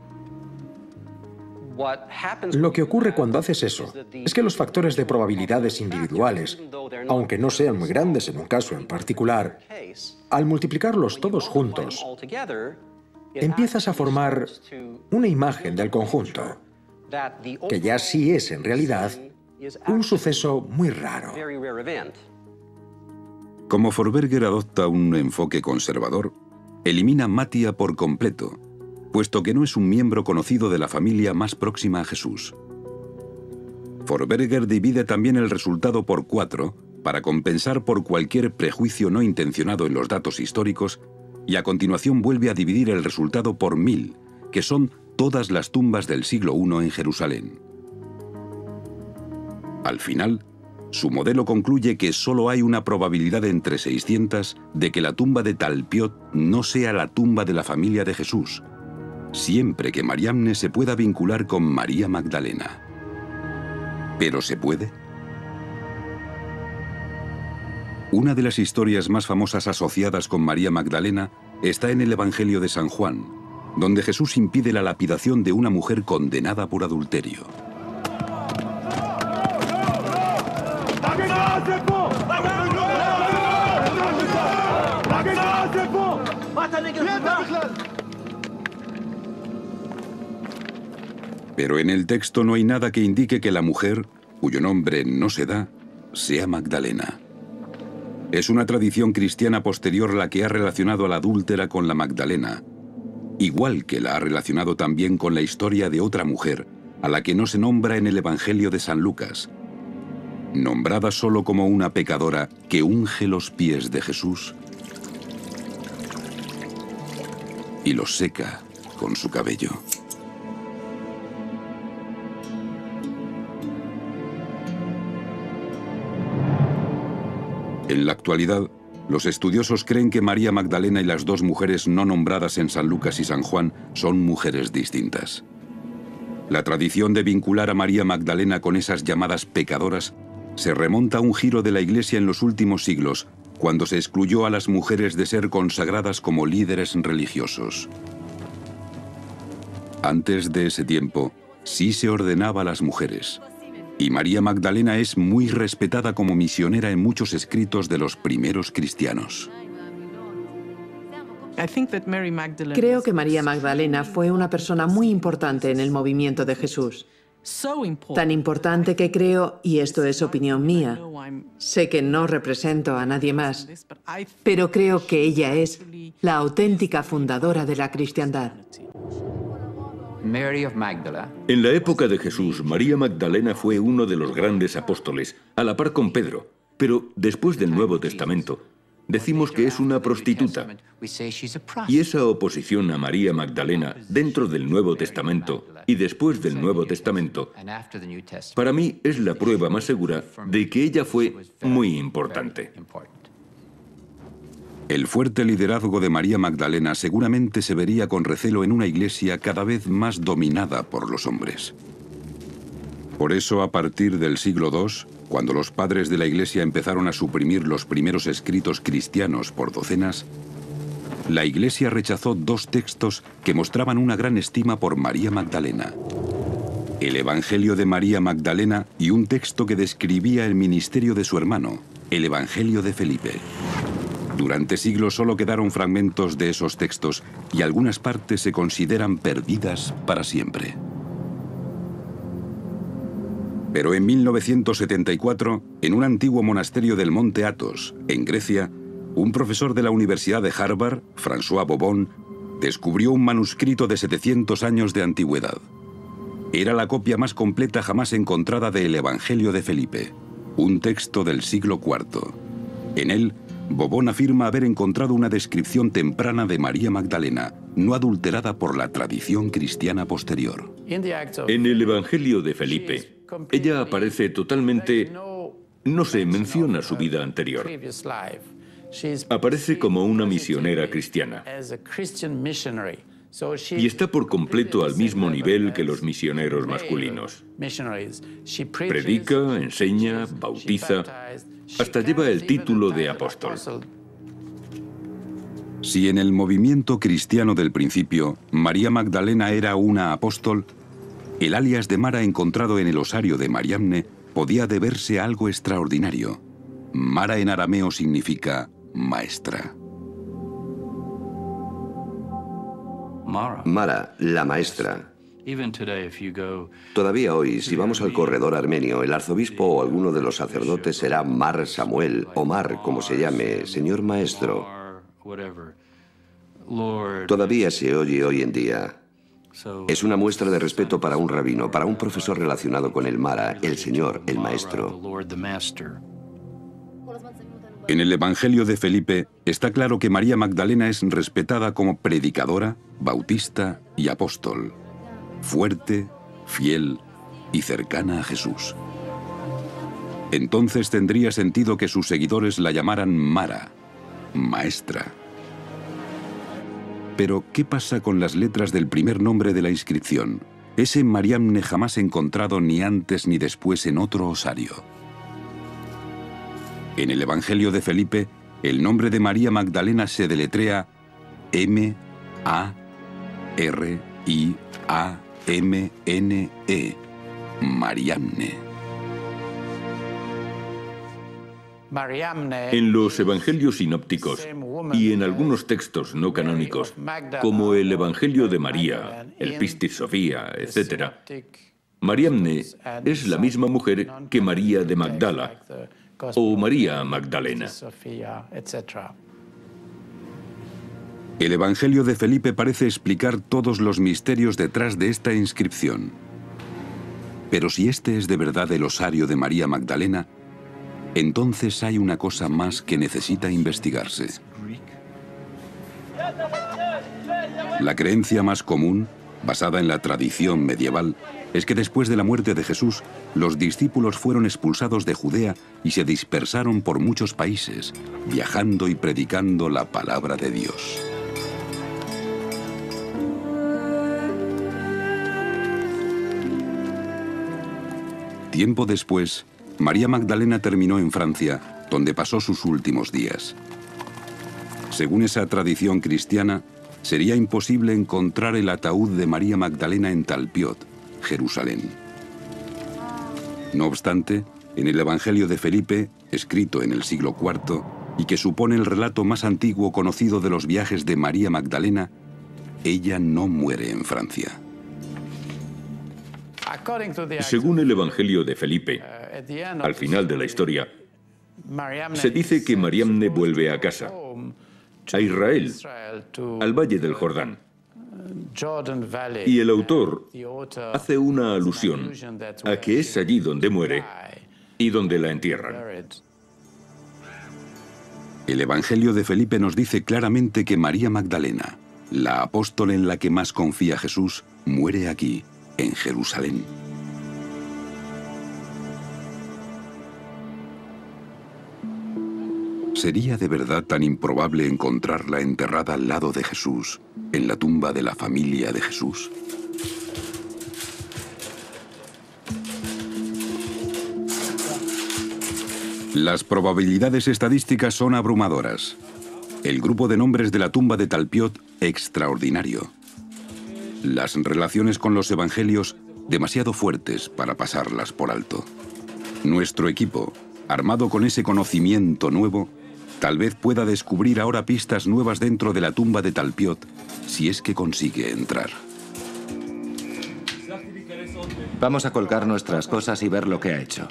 Lo que ocurre cuando haces eso es que los factores de probabilidades individuales, aunque no sean muy grandes en un caso en particular, al multiplicarlos todos juntos, empiezas a formar una imagen del conjunto, que ya sí es en realidad un suceso muy raro. Como Forberger adopta un enfoque conservador, elimina Matia por completo, puesto que no es un miembro conocido de la familia más próxima a Jesús. Forberger divide también el resultado por 4 para compensar por cualquier prejuicio no intencionado en los datos históricos, y a continuación vuelve a dividir el resultado por 1000, que son todas las tumbas del siglo I en Jerusalén. Al final, su modelo concluye que solo hay una probabilidad entre 600 de que la tumba de Talpiot no sea la tumba de la familia de Jesús, siempre que Mariamne se pueda vincular con María Magdalena. ¿Pero se puede? Una de las historias más famosas asociadas con María Magdalena está en el Evangelio de San Juan, donde Jesús impide la lapidación de una mujer condenada por adulterio. Pero en el texto no hay nada que indique que la mujer, cuyo nombre no se da, sea Magdalena. Es una tradición cristiana posterior la que ha relacionado a la adúltera con la Magdalena, igual que la ha relacionado también con la historia de otra mujer, a la que no se nombra en el Evangelio de San Lucas, nombrada solo como una pecadora que unge los pies de Jesús y los seca con su cabello. En la actualidad, los estudiosos creen que María Magdalena y las dos mujeres no nombradas en San Lucas y San Juan son mujeres distintas. La tradición de vincular a María Magdalena con esas llamadas pecadoras se remonta a un giro de la Iglesia en los últimos siglos, cuando se excluyó a las mujeres de ser consagradas como líderes religiosos. Antes de ese tiempo, sí se ordenaba a las mujeres. Y María Magdalena es muy respetada como misionera en muchos escritos de los primeros cristianos. Creo que María Magdalena fue una persona muy importante en el movimiento de Jesús. Tan importante que creo, y esto es opinión mía, sé que no represento a nadie más, pero creo que ella es la auténtica fundadora de la cristiandad. En la época de Jesús, María Magdalena fue uno de los grandes apóstoles, a la par con Pedro, pero después del Nuevo Testamento, decimos que es una prostituta. Y esa oposición a María Magdalena dentro del Nuevo Testamento y después del Nuevo Testamento, para mí es la prueba más segura de que ella fue muy importante. El fuerte liderazgo de María Magdalena seguramente se vería con recelo en una iglesia cada vez más dominada por los hombres. Por eso, a partir del siglo II, cuando los padres de la iglesia empezaron a suprimir los primeros escritos cristianos por docenas, la iglesia rechazó 2 textos que mostraban una gran estima por María Magdalena: el Evangelio de María Magdalena y un texto que describía el ministerio de su hermano, el Evangelio de Felipe. Durante siglos solo quedaron fragmentos de esos textos y algunas partes se consideran perdidas para siempre. Pero en 1974, en un antiguo monasterio del monte Athos, en Grecia, un profesor de la Universidad de Harvard, François Bobon, descubrió un manuscrito de 700 años de antigüedad. Era la copia más completa jamás encontrada del Evangelio de Felipe, un texto del siglo IV. En él, Bobón afirma haber encontrado una descripción temprana de María Magdalena, no adulterada por la tradición cristiana posterior. En el Evangelio de Felipe, ella aparece totalmente... no se menciona su vida anterior. Aparece como una misionera cristiana. Y está por completo al mismo nivel que los misioneros masculinos. Predica, enseña, bautiza, hasta lleva el título de apóstol. Si en el movimiento cristiano del principio María Magdalena era una apóstol, el alias de Mara encontrado en el osario de Mariamne podía deberse a algo extraordinario. Mara en arameo significa maestra. Mara, la maestra. Todavía hoy, si vamos al corredor armenio, el arzobispo o alguno de los sacerdotes será Mar Samuel, o Mar, como se llame, señor maestro. Todavía se oye hoy en día. Es una muestra de respeto para un rabino, para un profesor relacionado con el Mara, el señor, el maestro. En el Evangelio de Felipe está claro que María Magdalena es respetada como predicadora, bautista y apóstol, fuerte, fiel y cercana a Jesús. Entonces tendría sentido que sus seguidores la llamaran Mara, maestra. Pero, ¿qué pasa con las letras del primer nombre de la inscripción? Ese Mariamne jamás encontrado ni antes ni después en otro osario. En el Evangelio de Felipe, el nombre de María Magdalena se deletrea M-A-R-I-A-M-N-E, Mariamne. En los evangelios sinópticos y en algunos textos no canónicos, como el Evangelio de María, el Pistis Sofía, etc., Mariamne es la misma mujer que María de Magdala o María Magdalena. El Evangelio de Felipe parece explicar todos los misterios detrás de esta inscripción. Pero si este es de verdad el osario de María Magdalena, entonces hay una cosa más que necesita investigarse. La creencia más común, basada en la tradición medieval, es que después de la muerte de Jesús, los discípulos fueron expulsados de Judea y se dispersaron por muchos países, viajando y predicando la palabra de Dios. Tiempo después, María Magdalena terminó en Francia, donde pasó sus últimos días. Según esa tradición cristiana, sería imposible encontrar el ataúd de María Magdalena en Talpiot, Jerusalén. No obstante, en el Evangelio de Felipe, escrito en el siglo IV, y que supone el relato más antiguo conocido de los viajes de María Magdalena, ella no muere en Francia. Según el Evangelio de Felipe, al final de la historia, se dice que Mariamne vuelve a casa, a Israel, al Valle del Jordán. Y el autor hace una alusión a que es allí donde muere y donde la entierran. El Evangelio de Felipe nos dice claramente que María Magdalena, la apóstol en la que más confía Jesús, muere aquí, en Jerusalén. ¿Sería de verdad tan improbable encontrarla enterrada al lado de Jesús, en la tumba de la familia de Jesús? Las probabilidades estadísticas son abrumadoras. El grupo de nombres de la tumba de Talpiot, extraordinario. Las relaciones con los evangelios, demasiado fuertes para pasarlas por alto. Nuestro equipo, armado con ese conocimiento nuevo, tal vez pueda descubrir ahora pistas nuevas dentro de la tumba de Talpiot, si es que consigue entrar. Vamos a colgar nuestras cosas y ver lo que ha hecho.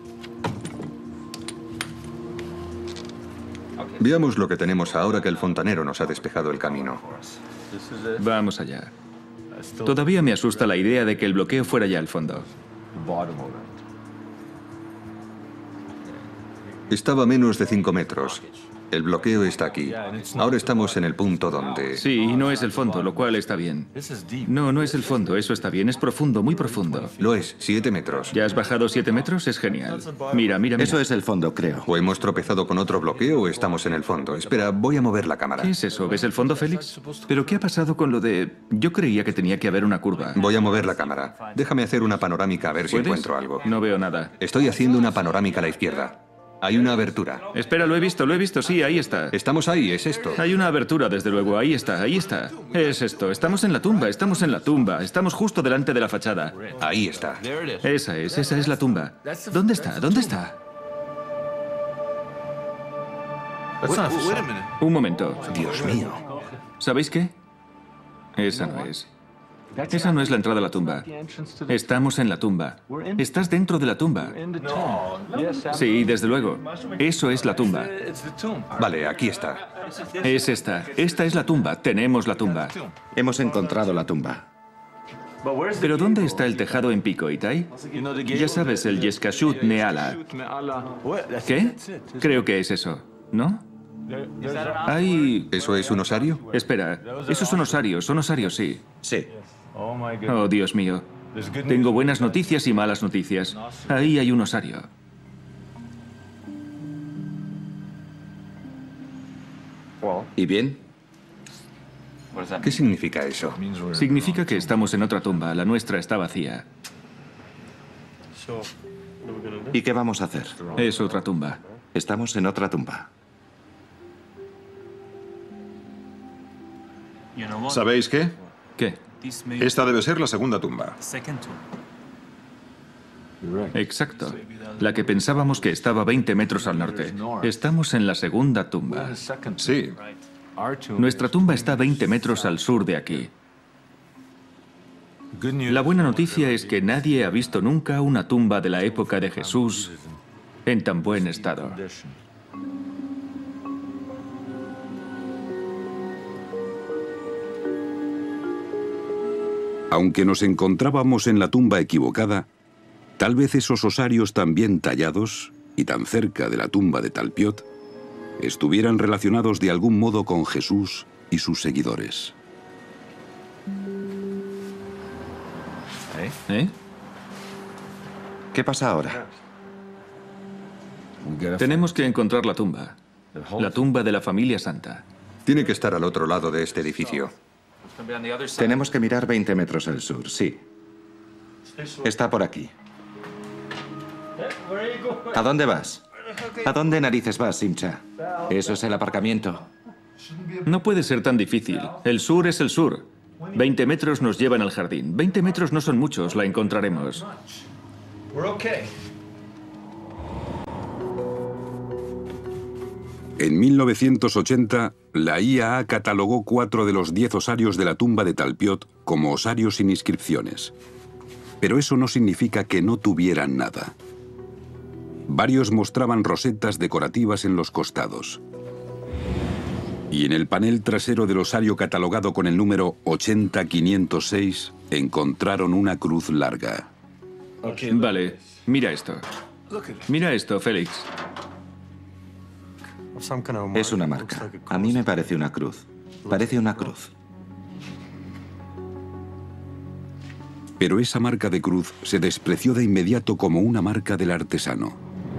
Veamos lo que tenemos ahora que el fontanero nos ha despejado el camino. Vamos allá. Todavía me asusta la idea de que el bloqueo fuera ya al fondo. Estaba a menos de 5 metros. El bloqueo está aquí. Ahora estamos en el punto donde... Sí, y no es el fondo, lo cual está bien. No, no es el fondo, eso está bien. Es profundo, muy profundo. Lo es, 7 metros. ¿Ya has bajado 7 metros? Es genial. Mira, mira, mira. Eso es el fondo, creo. O hemos tropezado con otro bloqueo o estamos en el fondo. Espera, voy a mover la cámara. ¿Qué es eso? ¿Ves el fondo, Félix? ¿Pero qué ha pasado con lo de...? Yo creía que tenía que haber una curva. Voy a mover la cámara. Déjame hacer una panorámica a ver si encuentro algo. No veo nada. Estoy haciendo una panorámica a la izquierda. Hay una abertura. Espera, lo he visto, sí, ahí está. Estamos ahí, es esto. Hay una abertura, desde luego, ahí está, ahí está. Es esto, estamos en la tumba, estamos justo delante de la fachada. Ahí está. Esa es la tumba. ¿Dónde está? ¿Dónde está? Un momento. Dios mío. ¿Sabéis qué? Esa no es. Esa no es la entrada a la tumba. Estamos en la tumba. Estás dentro de la tumba. Sí, desde luego. Eso es la tumba. Vale, aquí está. Es esta. Esta es la tumba. Tenemos la tumba. Hemos encontrado la tumba. ¿Pero dónde está el tejado en pico, Itai? Ya sabes, el Yeskashut Neala. ¿Qué? Creo que es eso, ¿no? Hay... ¿Eso es un osario? Espera, esos son osarios, sí. Sí. Oh, Dios mío. Tengo buenas noticias y malas noticias. Ahí hay un osario. ¿Y bien? ¿Qué significa eso? Significa que estamos en otra tumba. La nuestra está vacía. ¿Y qué vamos a hacer? Es otra tumba. Estamos en otra tumba. ¿Sabéis qué? ¿Qué? Esta debe ser la segunda tumba. Exacto. La que pensábamos que estaba 20 metros al norte. Estamos en la segunda tumba. Sí. Nuestra tumba está 20 metros al sur de aquí. La buena noticia es que nadie ha visto nunca una tumba de la época de Jesús en tan buen estado. Aunque nos encontrábamos en la tumba equivocada, tal vez esos osarios tan bien tallados y tan cerca de la tumba de Talpiot estuvieran relacionados de algún modo con Jesús y sus seguidores. ¿Eh? ¿Qué pasa ahora? Tenemos que encontrar la tumba. La tumba de la familia santa. Tiene que estar al otro lado de este edificio. Tenemos que mirar 20 metros al sur, sí. Está por aquí. ¿A dónde vas? ¿A dónde narices vas, Simcha? Eso es el aparcamiento. No puede ser tan difícil. El sur es el sur. 20 metros nos llevan al jardín. 20 metros no son muchos, la encontraremos. En 1980, la IAA catalogó 4 de los 10 osarios de la tumba de Talpiot como osarios sin inscripciones. Pero eso no significa que no tuvieran nada. Varios mostraban rosetas decorativas en los costados. Y en el panel trasero del osario catalogado con el número 80506 encontraron una cruz larga. Vale, mira esto. Mira esto, Félix. Es una marca. A mí me parece una cruz. Parece una cruz. Pero esa marca de cruz se despreció de inmediato como una marca del artesano.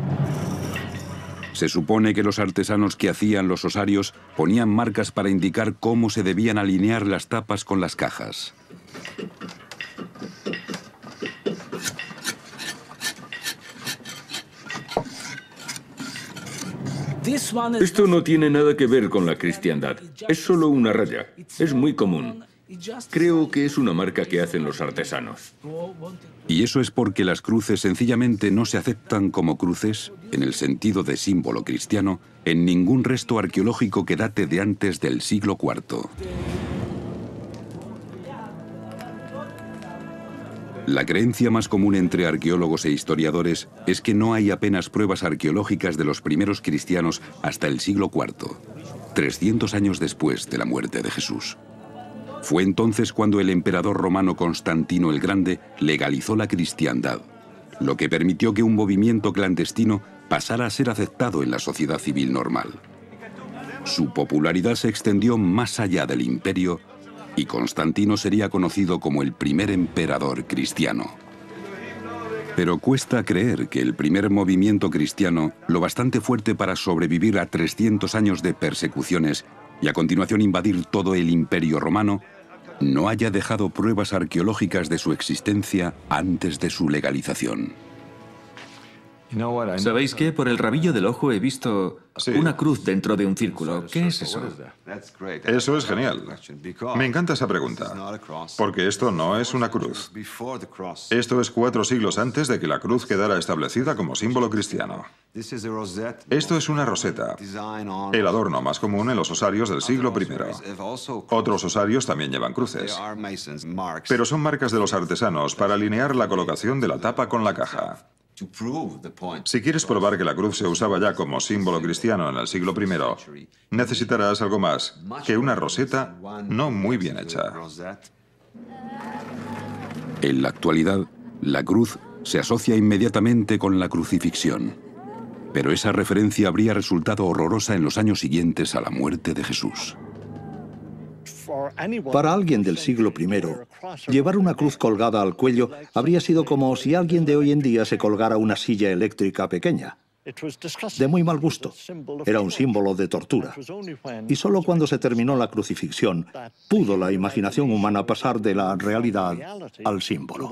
Se supone que los artesanos que hacían los osarios ponían marcas para indicar cómo se debían alinear las tapas con las cajas. Esto no tiene nada que ver con la cristiandad. Es solo una raya. Es muy común. Creo que es una marca que hacen los artesanos. Y eso es porque las cruces sencillamente no se aceptan como cruces, en el sentido de símbolo cristiano, en ningún resto arqueológico que date de antes del siglo IV. La creencia más común entre arqueólogos e historiadores es que no hay apenas pruebas arqueológicas de los primeros cristianos hasta el siglo IV, 300 años después de la muerte de Jesús. Fue entonces cuando el emperador romano Constantino el Grande legalizó la cristiandad, lo que permitió que un movimiento clandestino pasara a ser aceptado en la sociedad civil normal. Su popularidad se extendió más allá del imperio y Constantino sería conocido como el primer emperador cristiano. Pero cuesta creer que el primer movimiento cristiano, lo bastante fuerte para sobrevivir a 300 años de persecuciones y a continuación invadir todo el imperio romano, no haya dejado pruebas arqueológicas de su existencia antes de su legalización. ¿Sabéis qué? Por el rabillo del ojo he visto una cruz dentro de un círculo. ¿Qué es eso? Eso es genial. Me encanta esa pregunta, porque esto no es una cruz. Esto es 4 siglos antes de que la cruz quedara establecida como símbolo cristiano. Esto es una roseta, el adorno más común en los osarios del siglo I. Otros osarios también llevan cruces, pero son marcas de los artesanos para alinear la colocación de la tapa con la caja. Si quieres probar que la cruz se usaba ya como símbolo cristiano en el siglo I, necesitarás algo más que una roseta no muy bien hecha. En la actualidad, la cruz se asocia inmediatamente con la crucifixión, pero esa referencia habría resultado horrorosa en los años siguientes a la muerte de Jesús. Para alguien del siglo I, llevar una cruz colgada al cuello habría sido como si alguien de hoy en día se colgara una silla eléctrica pequeña. De muy mal gusto. Era un símbolo de tortura. Y solo cuando se terminó la crucifixión pudo la imaginación humana pasar de la realidad al símbolo.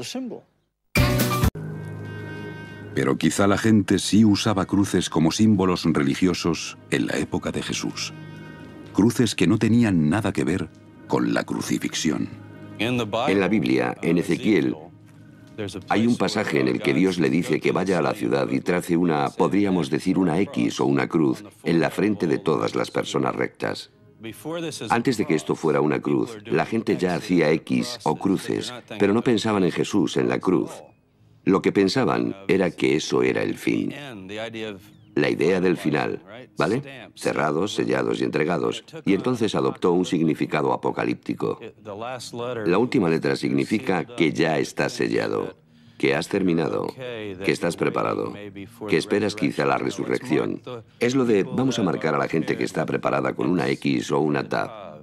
Pero quizá la gente sí usaba cruces como símbolos religiosos en la época de Jesús. Cruces que no tenían nada que ver con la crucifixión. En la Biblia, en Ezequiel, hay un pasaje en el que Dios le dice que vaya a la ciudad y trace una, podríamos decir, una X o una cruz en la frente de todas las personas rectas. Antes de que esto fuera una cruz, la gente ya hacía X o cruces, pero no pensaban en Jesús, en la cruz. Lo que pensaban era que eso era el fin. La idea del final, ¿vale? Cerrados, sellados y entregados. Y entonces adoptó un significado apocalíptico. La última letra significa que ya estás sellado, que has terminado, que estás preparado, que esperas quizá la resurrección. Es lo de vamos a marcar a la gente que está preparada con una X o una Tav.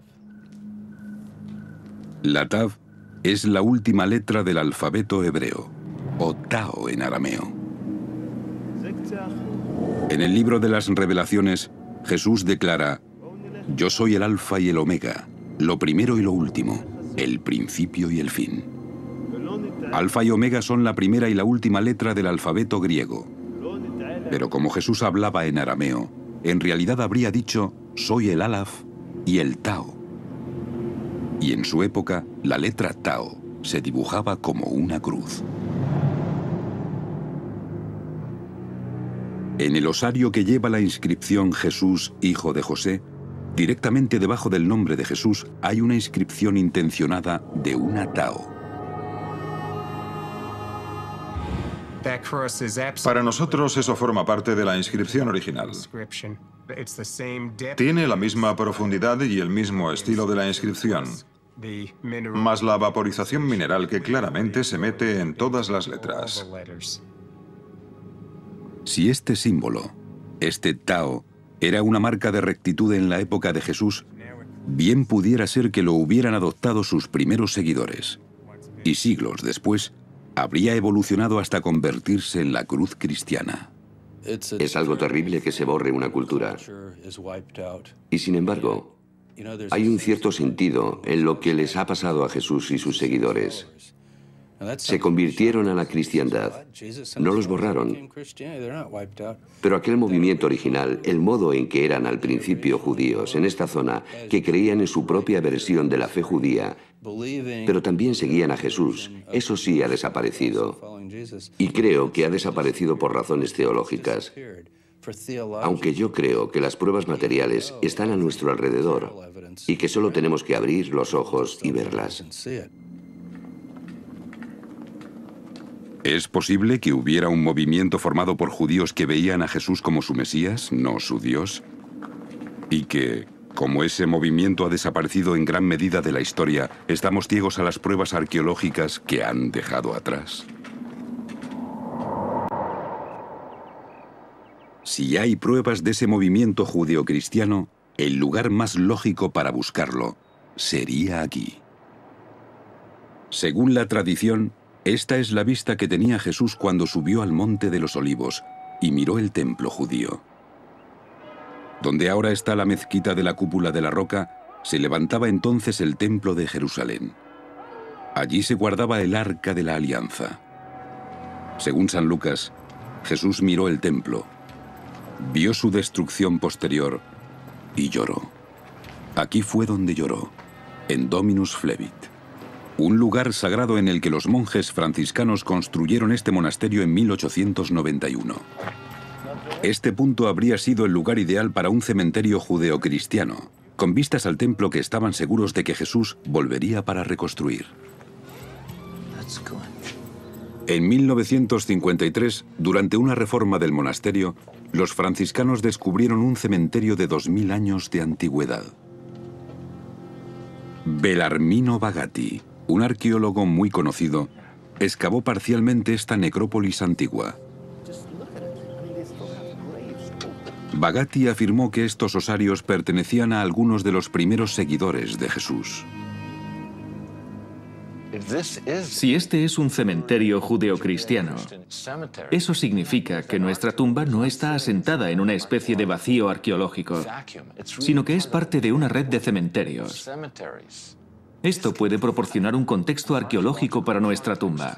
La Tav es la última letra del alfabeto hebreo, o Tao en arameo. En el libro de las Revelaciones, Jesús declara: yo soy el Alfa y el Omega, lo primero y lo último, el principio y el fin. Alfa y Omega son la primera y la última letra del alfabeto griego. Pero como Jesús hablaba en arameo, en realidad habría dicho: soy el Alaf y el Tao. Y en su época, la letra Tao se dibujaba como una cruz. En el osario que lleva la inscripción Jesús, hijo de José, directamente debajo del nombre de Jesús hay una inscripción intencionada de una Tao. Para nosotros eso forma parte de la inscripción original. Tiene la misma profundidad y el mismo estilo de la inscripción, más la vaporización mineral que claramente se mete en todas las letras. Si este símbolo, este Tao, era una marca de rectitud en la época de Jesús, bien pudiera ser que lo hubieran adoptado sus primeros seguidores. Y siglos después, habría evolucionado hasta convertirse en la cruz cristiana. Es algo terrible que se borre una cultura. Y sin embargo, hay un cierto sentido en lo que les ha pasado a Jesús y sus seguidores. Se convirtieron a la cristiandad. No los borraron. Pero aquel movimiento original, el modo en que eran al principio judíos en esta zona, que creían en su propia versión de la fe judía, pero también seguían a Jesús, eso sí ha desaparecido. Y creo que ha desaparecido por razones teológicas. Aunque yo creo que las pruebas materiales están a nuestro alrededor y que solo tenemos que abrir los ojos y verlas. ¿Es posible que hubiera un movimiento formado por judíos que veían a Jesús como su Mesías, no su Dios? Y que, como ese movimiento ha desaparecido en gran medida de la historia, estamos ciegos a las pruebas arqueológicas que han dejado atrás. Si hay pruebas de ese movimiento judeocristiano, el lugar más lógico para buscarlo sería aquí. Según la tradición, esta es la vista que tenía Jesús cuando subió al Monte de los Olivos y miró el templo judío. Donde ahora está la mezquita de la cúpula de la roca, se levantaba entonces el templo de Jerusalén. Allí se guardaba el Arca de la Alianza. Según San Lucas, Jesús miró el templo, vio su destrucción posterior y lloró. Aquí fue donde lloró, en Dominus Flevit, un lugar sagrado en el que los monjes franciscanos construyeron este monasterio en 1891. Este punto habría sido el lugar ideal para un cementerio judeocristiano, con vistas al templo que estaban seguros de que Jesús volvería para reconstruir. En 1953, durante una reforma del monasterio, los franciscanos descubrieron un cementerio de 2000 años de antigüedad. Bellarmino Bagatti, un arqueólogo muy conocido, excavó parcialmente esta necrópolis antigua. Bagatti afirmó que estos osarios pertenecían a algunos de los primeros seguidores de Jesús. Si este es un cementerio judeocristiano, eso significa que nuestra tumba no está asentada en una especie de vacío arqueológico, sino que es parte de una red de cementerios. Esto puede proporcionar un contexto arqueológico para nuestra tumba.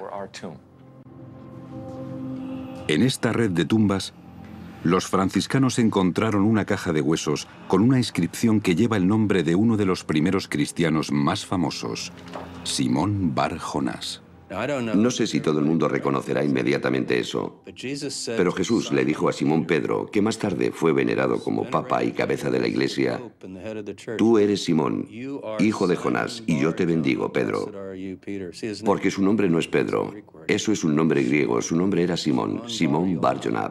En esta red de tumbas, los franciscanos encontraron una caja de huesos con una inscripción que lleva el nombre de uno de los primeros cristianos más famosos, Simón Bar Jonás. No sé si todo el mundo reconocerá inmediatamente eso, pero Jesús le dijo a Simón Pedro, que más tarde fue venerado como papa y cabeza de la iglesia: tú eres Simón, hijo de Jonás, y yo te bendigo, Pedro. Porque su nombre no es Pedro, eso es un nombre griego, su nombre era Simón, Simón Bar Jonás.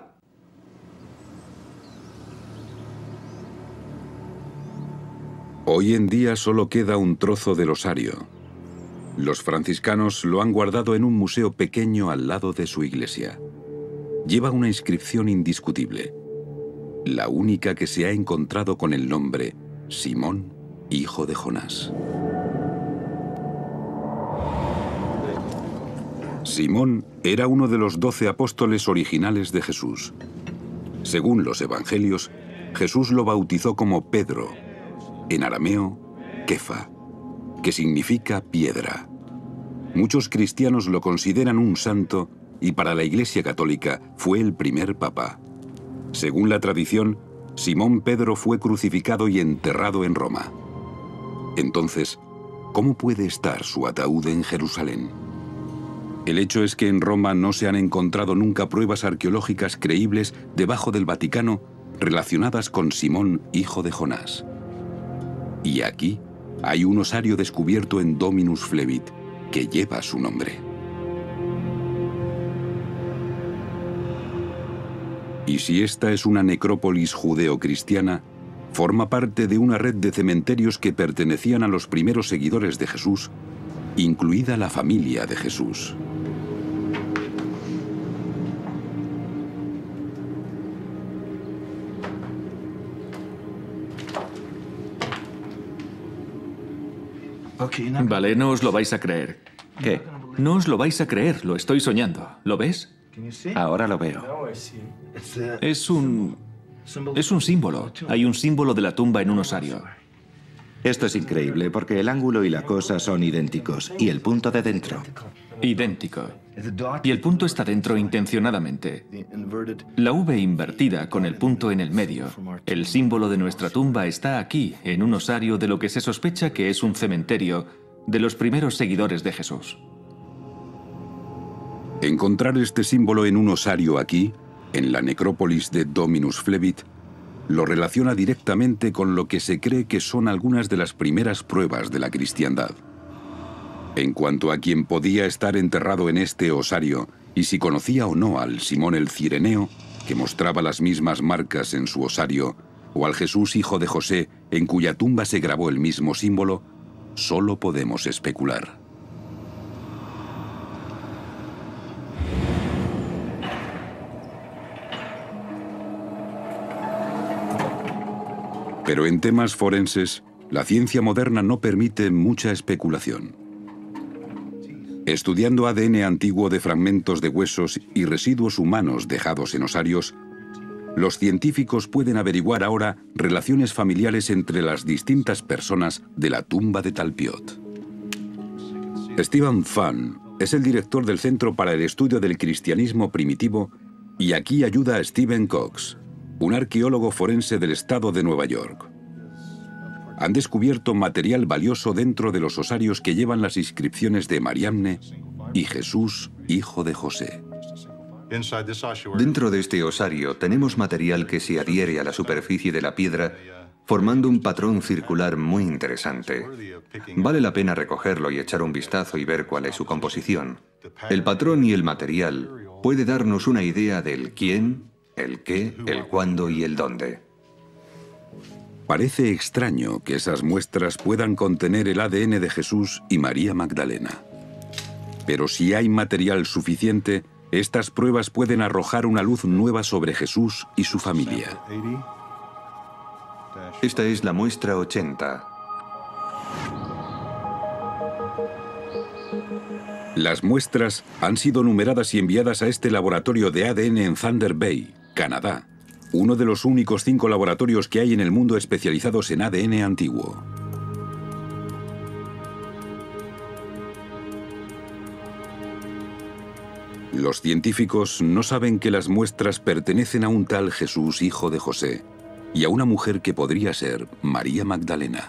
Hoy en día solo queda un trozo del osario. Los franciscanos lo han guardado en un museo pequeño al lado de su iglesia. Lleva una inscripción indiscutible, la única que se ha encontrado con el nombre Simón, hijo de Jonás. Simón era uno de los 12 apóstoles originales de Jesús. Según los evangelios, Jesús lo bautizó como Pedro, en arameo, Kefa, que significa piedra. Muchos cristianos lo consideran un santo y para la Iglesia Católica fue el primer papa. Según la tradición, Simón Pedro fue crucificado y enterrado en Roma. Entonces, ¿cómo puede estar su ataúd en Jerusalén? El hecho es que en Roma no se han encontrado nunca pruebas arqueológicas creíbles debajo del Vaticano relacionadas con Simón, hijo de Jonás. Y aquí hay un osario descubierto en Dominus Flevit que lleva su nombre. Y si esta es una necrópolis judeocristiana, forma parte de una red de cementerios que pertenecían a los primeros seguidores de Jesús, incluida la familia de Jesús. Vale, no os lo vais a creer. ¿Qué? No os lo vais a creer, lo estoy soñando. ¿Lo ves? Ahora lo veo. Es un símbolo. Hay un símbolo de la tumba en un osario. Esto es increíble porque el ángulo y la cosa son idénticos y el punto de dentro. Idéntico. Y el punto está dentro intencionadamente. La V invertida con el punto en el medio. El símbolo de nuestra tumba está aquí, en un osario de lo que se sospecha que es un cementerio de los primeros seguidores de Jesús. Encontrar este símbolo en un osario aquí, en la necrópolis de Dominus Flevit, lo relaciona directamente con lo que se cree que son algunas de las primeras pruebas de la cristiandad. En cuanto a quien podía estar enterrado en este osario y si conocía o no al Simón el Cireneo, que mostraba las mismas marcas en su osario, o al Jesús hijo de José, en cuya tumba se grabó el mismo símbolo, solo podemos especular. Pero en temas forenses, la ciencia moderna no permite mucha especulación. Estudiando ADN antiguo de fragmentos de huesos y residuos humanos dejados en osarios, los científicos pueden averiguar ahora relaciones familiares entre las distintas personas de la tumba de Talpiot. Stephen Pfann es el director del Centro para el Estudio del Cristianismo Primitivo Y aquí ayuda a Stephen Cox, un arqueólogo forense del estado de Nueva York. Han descubierto material valioso dentro de los osarios que llevan las inscripciones de Mariamne y Jesús, hijo de José. Dentro de este osario tenemos material que se adhiere a la superficie de la piedra, formando un patrón circular muy interesante. Vale la pena recogerlo y echar un vistazo y ver cuál es su composición. El patrón y el material puede darnos una idea del quién, el qué, el cuándo y el dónde. Parece extraño que esas muestras puedan contener el ADN de Jesús y María Magdalena. Pero si hay material suficiente, estas pruebas pueden arrojar una luz nueva sobre Jesús y su familia. Esta es la muestra 80. Las muestras han sido numeradas y enviadas a este laboratorio de ADN en Thunder Bay, Canadá, uno de los únicos 5 laboratorios que hay en el mundo especializados en ADN antiguo. Los científicos no saben que las muestras pertenecen a un tal Jesús, hijo de José, y a una mujer que podría ser María Magdalena.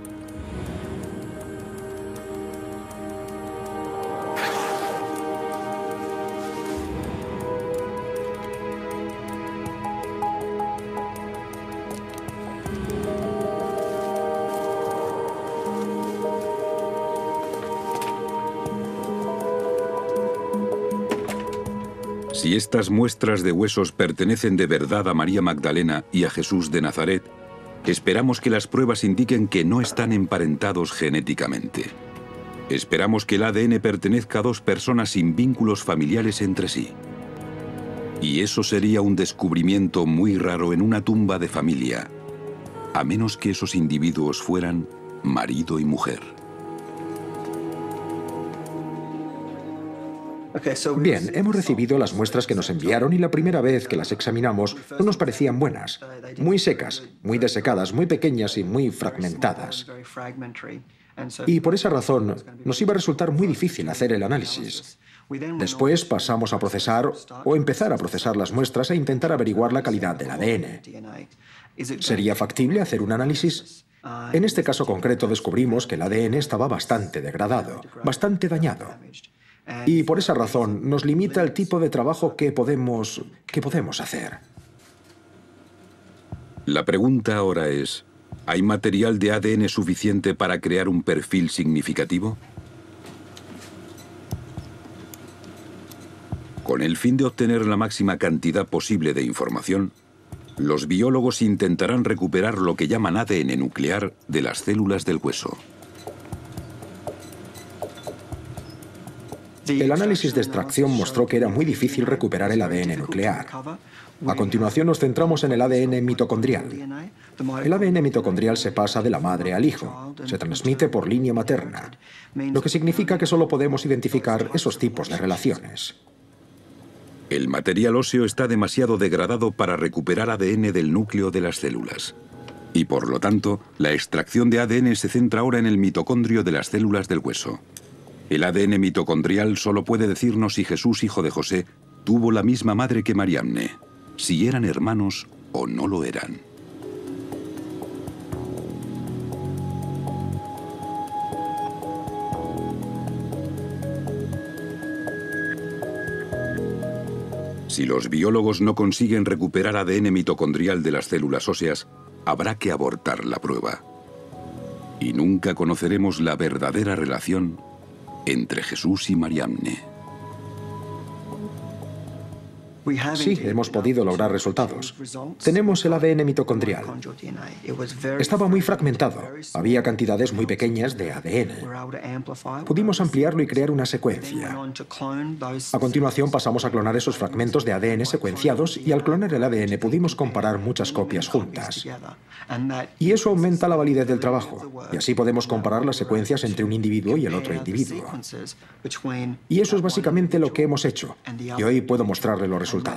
Si estas muestras de huesos pertenecen de verdad a María Magdalena y a Jesús de Nazaret, esperamos que las pruebas indiquen que no están emparentados genéticamente. Esperamos que el ADN pertenezca a 2 personas sin vínculos familiares entre sí. Y eso sería un descubrimiento muy raro en una tumba de familia, a menos que esos individuos fueran marido y mujer. Bien, hemos recibido las muestras que nos enviaron y la primera vez que las examinamos no nos parecían buenas. Muy secas, muy desecadas, muy pequeñas y muy fragmentadas. Y por esa razón nos iba a resultar muy difícil hacer el análisis. Después pasamos a procesar o empezar a procesar las muestras e intentar averiguar la calidad del ADN. ¿Sería factible hacer un análisis? En este caso concreto descubrimos que el ADN estaba bastante degradado, bastante dañado. Y por esa razón nos limita el tipo de trabajo que podemos hacer. La pregunta ahora es, ¿hay material de ADN suficiente para crear un perfil significativo? Con el fin de obtener la máxima cantidad posible de información, los biólogos intentarán recuperar lo que llaman ADN nuclear de las células del hueso. El análisis de extracción mostró que era muy difícil recuperar el ADN nuclear. A continuación nos centramos en el ADN mitocondrial. El ADN mitocondrial se pasa de la madre al hijo, se transmite por línea materna, lo que significa que solo podemos identificar esos tipos de relaciones. El material óseo está demasiado degradado para recuperar ADN del núcleo de las células. Y por lo tanto, la extracción de ADN se centra ahora en el mitocondrio de las células del hueso. El ADN mitocondrial solo puede decirnos si Jesús, hijo de José, tuvo la misma madre que Mariamne, si eran hermanos o no lo eran. Si los biólogos no consiguen recuperar ADN mitocondrial de las células óseas, habrá que abortar la prueba. Y nunca conoceremos la verdadera relación entre Jesús y Mariamne. Sí, hemos podido lograr resultados. Tenemos el ADN mitocondrial. Estaba muy fragmentado. Había cantidades muy pequeñas de ADN. Pudimos ampliarlo y crear una secuencia. A continuación pasamos a clonar esos fragmentos de ADN secuenciados y al clonar el ADN pudimos comparar muchas copias juntas. Y eso aumenta la validez del trabajo. Y así podemos comparar las secuencias entre un individuo y el otro individuo. Y eso es básicamente lo que hemos hecho. Y hoy puedo mostrarle los resultados.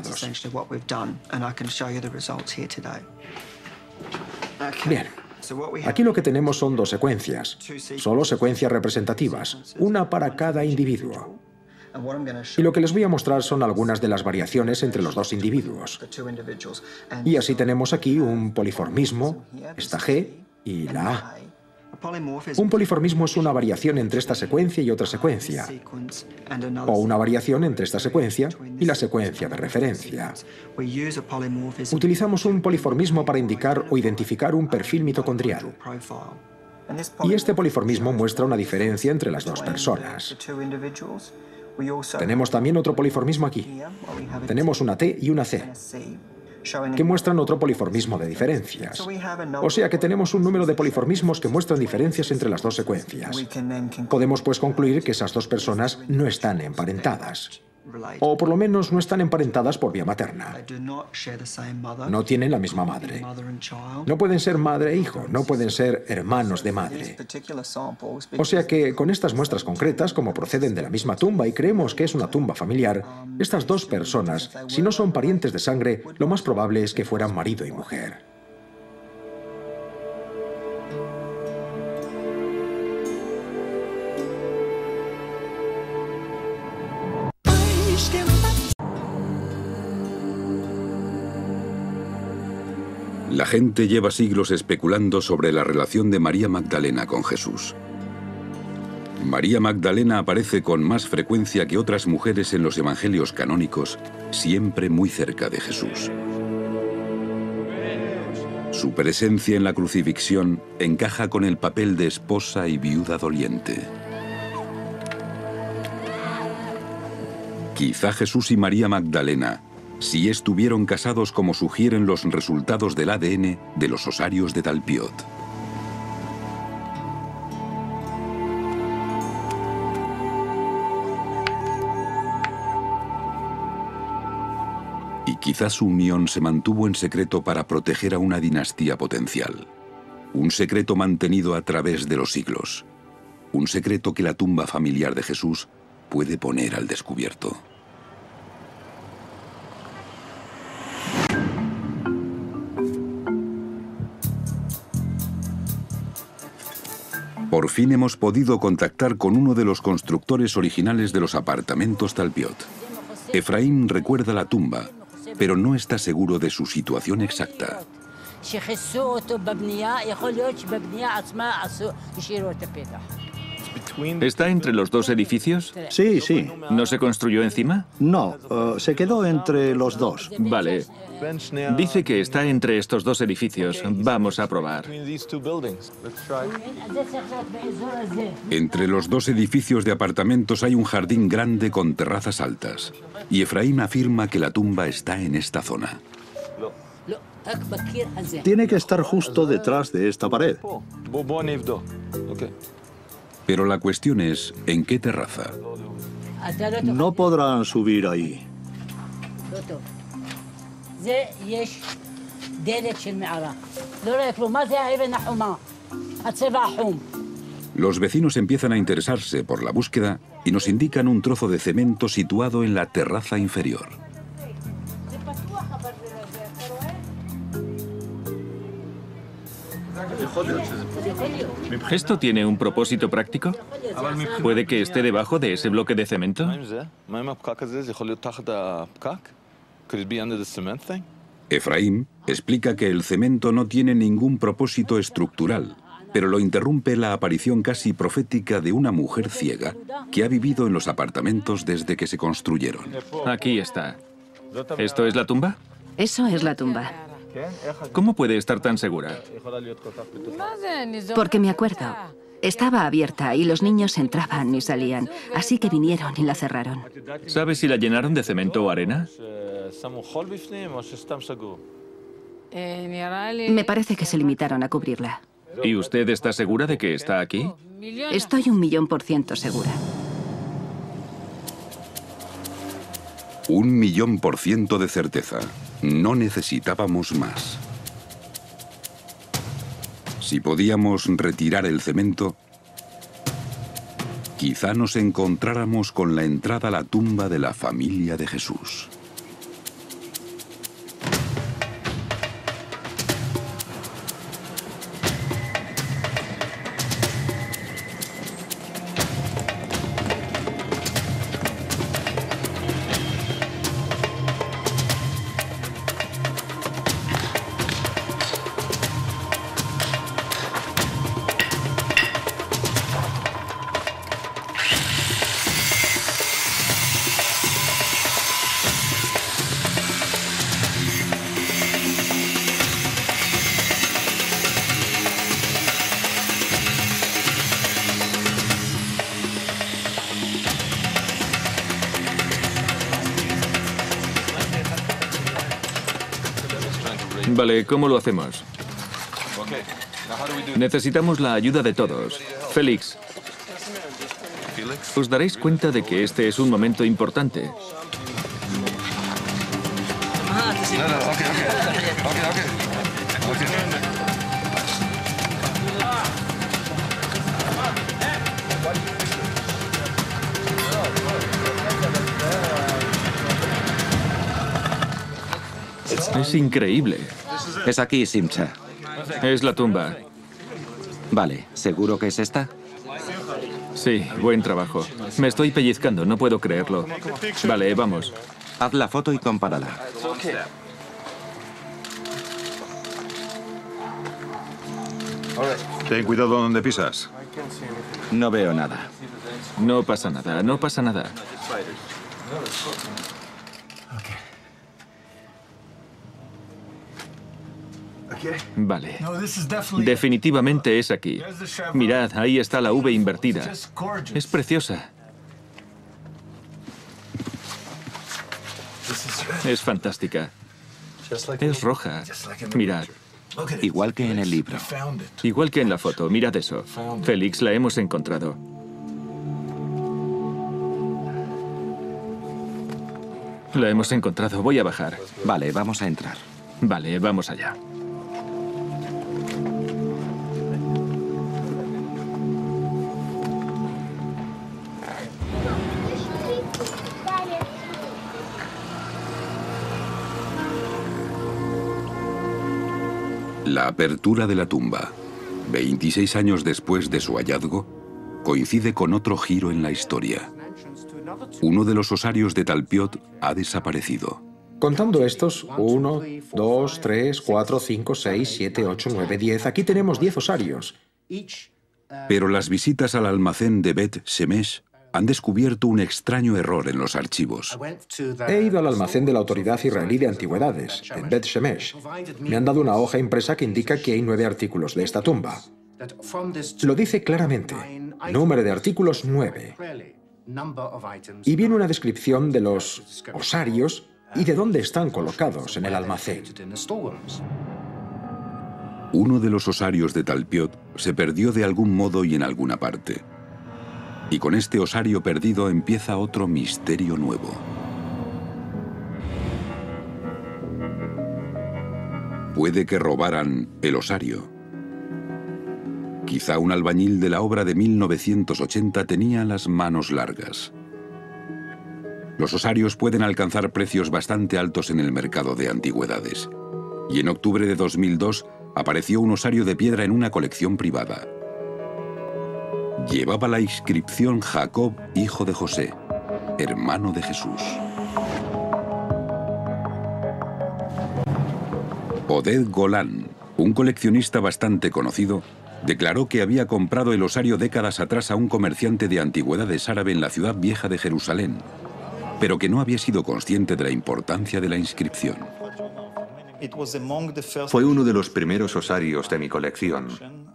Bien, aquí lo que tenemos son 2 secuencias, solo secuencias representativas, una para cada individuo. Y lo que les voy a mostrar son algunas de las variaciones entre los dos individuos. Y así tenemos aquí un poliformismo, esta G y la A. Un poliformismo es una variación entre esta secuencia y otra secuencia, o una variación entre esta secuencia y la secuencia de referencia. Utilizamos un poliformismo para indicar o identificar un perfil mitocondrial. Y este poliformismo muestra una diferencia entre las dos personas. Tenemos también otro poliformismo aquí. Tenemos una T y una C, que muestran otro poliformismo de diferencias. O sea que tenemos un número de poliformismos que muestran diferencias entre las dos secuencias. Podemos pues concluir que esas dos personas no están emparentadas. O por lo menos no están emparentadas por vía materna. No tienen la misma madre. No pueden ser madre e hijo, no pueden ser hermanos de madre. O sea que con estas muestras concretas, como proceden de la misma tumba y creemos que es una tumba familiar, estas dos personas, si no son parientes de sangre, lo más probable es que fueran marido y mujer. La gente lleva siglos especulando sobre la relación de María Magdalena con Jesús. María Magdalena aparece con más frecuencia que otras mujeres en los evangelios canónicos, siempre muy cerca de Jesús. Su presencia en la crucifixión encaja con el papel de esposa y viuda doliente. Quizá Jesús y María Magdalena sí estuvieron casados como sugieren los resultados del ADN de los osarios de Talpiot. Y quizás su unión se mantuvo en secreto para proteger a una dinastía potencial. Un secreto mantenido a través de los siglos. Un secreto que la tumba familiar de Jesús puede poner al descubierto. Por fin hemos podido contactar con uno de los constructores originales de los apartamentos Talpiot. Efraín recuerda la tumba, pero no está seguro de su situación exacta. ¿Está entre los dos edificios? Sí, sí. ¿No se construyó encima? No, se quedó entre los dos. Vale. Dice que está entre estos dos edificios. Vamos a probar. Entre los dos edificios de apartamentos hay un jardín grande con terrazas altas. Y Efraín afirma que la tumba está en esta zona. Tiene que estar justo detrás de esta pared. Pero la cuestión es, ¿en qué terraza? No podrán subir ahí. Los vecinos empiezan a interesarse por la búsqueda y nos indican un trozo de cemento situado en la terraza inferior. ¿Esto tiene un propósito práctico? ¿Puede que esté debajo de ese bloque de cemento? Efraín explica que el cemento no tiene ningún propósito estructural, pero lo interrumpe la aparición casi profética de una mujer ciega que ha vivido en los apartamentos desde que se construyeron. Aquí está. ¿Esto es la tumba? Eso es la tumba. ¿Cómo puede estar tan segura? Porque me acuerdo. Estaba abierta y los niños entraban y salían, así que vinieron y la cerraron. ¿Sabe si la llenaron de cemento o arena? Me parece que se limitaron a cubrirla. ¿Y usted está segura de que está aquí? Estoy 1.000.000% segura. 1.000.000% de certeza. No necesitábamos más. Si podíamos retirar el cemento, quizá nos encontráramos con la entrada a la tumba de la familia de Jesús. Vale, ¿cómo lo hacemos? Necesitamos la ayuda de todos. Félix, os daréis cuenta de que este es un momento importante. Es increíble. Es aquí, Simcha. Es la tumba. Vale, ¿seguro que es esta? Sí, buen trabajo. Me estoy pellizcando, no puedo creerlo. Vale, vamos. Haz la foto y compárala. Ten cuidado donde pisas. No veo nada. No pasa nada, no pasa nada. Vale. Definitivamente es aquí. Mirad, ahí está la V invertida. Es preciosa. Es fantástica. Es roja. Mirad. Igual que en el libro. Igual que en la foto. Mirad eso. Félix, la hemos encontrado. La hemos encontrado. Voy a bajar. Vale, vamos a entrar. Vale, vamos allá. La apertura de la tumba, 26 años después de su hallazgo, coincide con otro giro en la historia. Uno de los osarios de Talpiot ha desaparecido. Contando estos, 1, 2, 3, 4, 5, 6, 7, 8, 9, 10. Aquí tenemos 10 osarios. Pero las visitas al almacén de Bet Shemesh han descubierto un extraño error en los archivos. He ido al almacén de la Autoridad Israelí de Antigüedades, en Bet Shemesh. Me han dado una hoja impresa que indica que hay 9 artículos de esta tumba. Lo dice claramente. Número de artículos 9. Y viene una descripción de los osarios y de dónde están colocados en el almacén. Uno de los osarios de Talpiot se perdió de algún modo y en alguna parte. Y con este osario perdido empieza otro misterio nuevo. Puede que robaran el osario. Quizá un albañil de la obra de 1980 tenía las manos largas. Los osarios pueden alcanzar precios bastante altos en el mercado de antigüedades. Y en octubre de 2002 apareció un osario de piedra en una colección privada. Llevaba la inscripción Jacob, hijo de José, hermano de Jesús. Oded Golan, un coleccionista bastante conocido, declaró que había comprado el osario décadas atrás a un comerciante de antigüedades árabe en la ciudad vieja de Jerusalén, pero que no había sido consciente de la importancia de la inscripción. Fue uno de los primeros osarios de mi colección.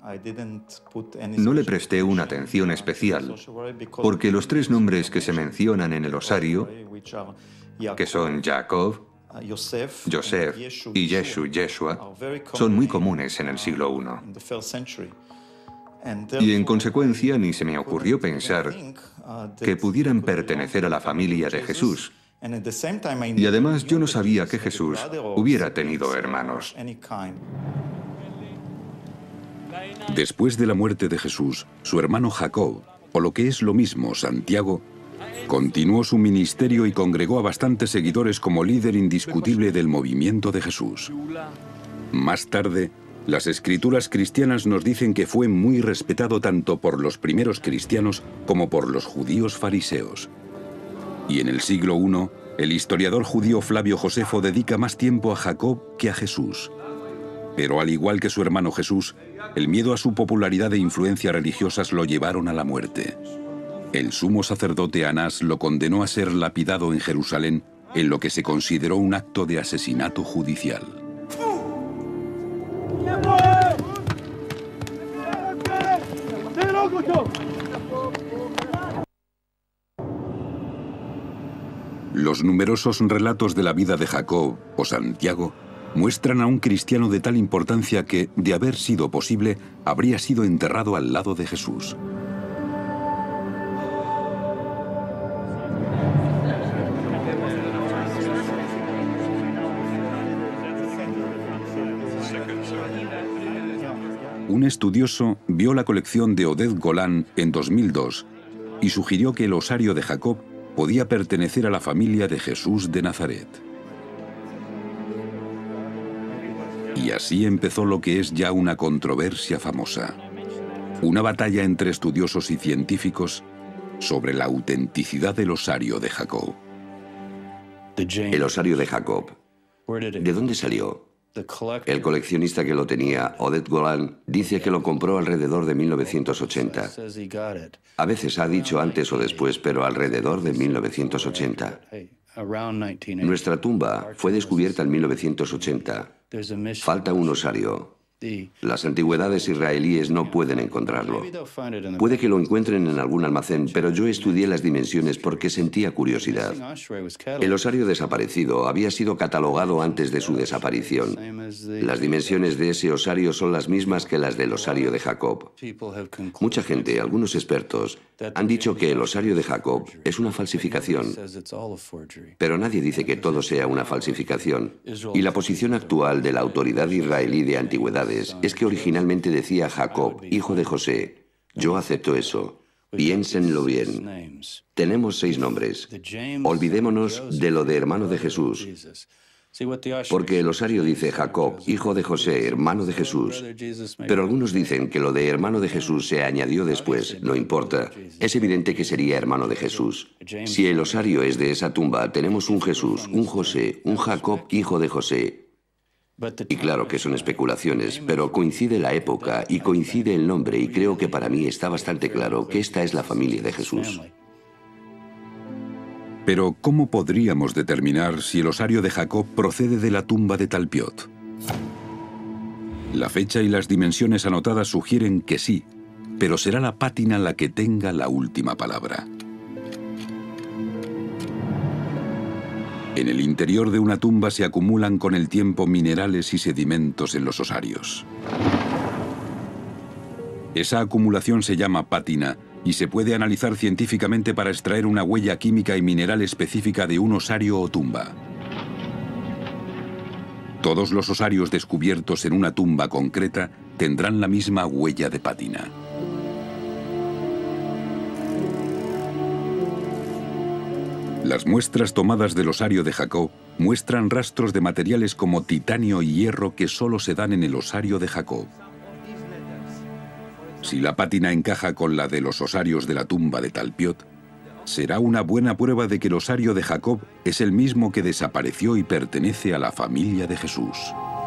No le presté una atención especial, porque los 3 nombres que se mencionan en el osario, que son Jacob, Joseph y Yeshua, son muy comunes en el siglo I. Y en consecuencia ni se me ocurrió pensar que pudieran pertenecer a la familia de Jesús. Y además yo no sabía que Jesús hubiera tenido hermanos. Después de la muerte de Jesús, su hermano Jacob, o lo que es lo mismo, Santiago, continuó su ministerio y congregó a bastantes seguidores como líder indiscutible del movimiento de Jesús. Más tarde, las escrituras cristianas nos dicen que fue muy respetado tanto por los primeros cristianos como por los judíos fariseos. Y en el siglo I, el historiador judío Flavio Josefo dedica más tiempo a Jacob que a Jesús. Pero al igual que su hermano Jesús, el miedo a su popularidad e influencias religiosas lo llevaron a la muerte. El sumo sacerdote Anás lo condenó a ser lapidado en Jerusalén en lo que se consideró un acto de asesinato judicial. Los numerosos relatos de la vida de Jacob o Santiago muestran a un cristiano de tal importancia que, de haber sido posible, habría sido enterrado al lado de Jesús. Un estudioso vio la colección de Oded Golan en 2002 y sugirió que el osario de Jacob podía pertenecer a la familia de Jesús de Nazaret. Y así empezó lo que es ya una controversia famosa. Una batalla entre estudiosos y científicos sobre la autenticidad del osario de Jacob. El osario de Jacob, ¿de dónde salió? El coleccionista que lo tenía, Oded Golan, dice que lo compró alrededor de 1980. A veces ha dicho antes o después, pero alrededor de 1980. Nuestra tumba fue descubierta en 1980. Falta un osario. Las antigüedades israelíes no pueden encontrarlo. Puede que lo encuentren en algún almacén, pero yo estudié las dimensiones porque sentía curiosidad. El osario desaparecido había sido catalogado antes de su desaparición. Las dimensiones de ese osario son las mismas que las del osario de Jacob. Mucha gente, algunos expertos, han dicho que el osario de Jacob es una falsificación, pero nadie dice que todo sea una falsificación. Y la posición actual de la autoridad israelí de antigüedades es que originalmente decía Jacob, hijo de José. Yo acepto eso. Piénsenlo bien. Tenemos 6 nombres. Olvidémonos de lo de hermano de Jesús. Porque el osario dice Jacob, hijo de José, hermano de Jesús. Pero algunos dicen que lo de hermano de Jesús se añadió después. No importa. Es evidente que sería hermano de Jesús. Si el osario es de esa tumba, tenemos un Jesús, un José, un Jacob, hijo de José. Y claro que son especulaciones, pero coincide la época y coincide el nombre, y creo que para mí está bastante claro que esta es la familia de Jesús. Pero, ¿cómo podríamos determinar si el osario de Jacob procede de la tumba de Talpiot? La fecha y las dimensiones anotadas sugieren que sí, pero será la pátina la que tenga la última palabra. En el interior de una tumba se acumulan con el tiempo minerales y sedimentos en los osarios. Esa acumulación se llama pátina y se puede analizar científicamente para extraer una huella química y mineral específica de un osario o tumba. Todos los osarios descubiertos en una tumba concreta tendrán la misma huella de pátina. Las muestras tomadas del osario de Jacob muestran rastros de materiales como titanio y hierro que solo se dan en el osario de Jacob. Si la pátina encaja con la de los osarios de la tumba de Talpiot, será una buena prueba de que el osario de Jacob es el mismo que desapareció y pertenece a la familia de Jesús.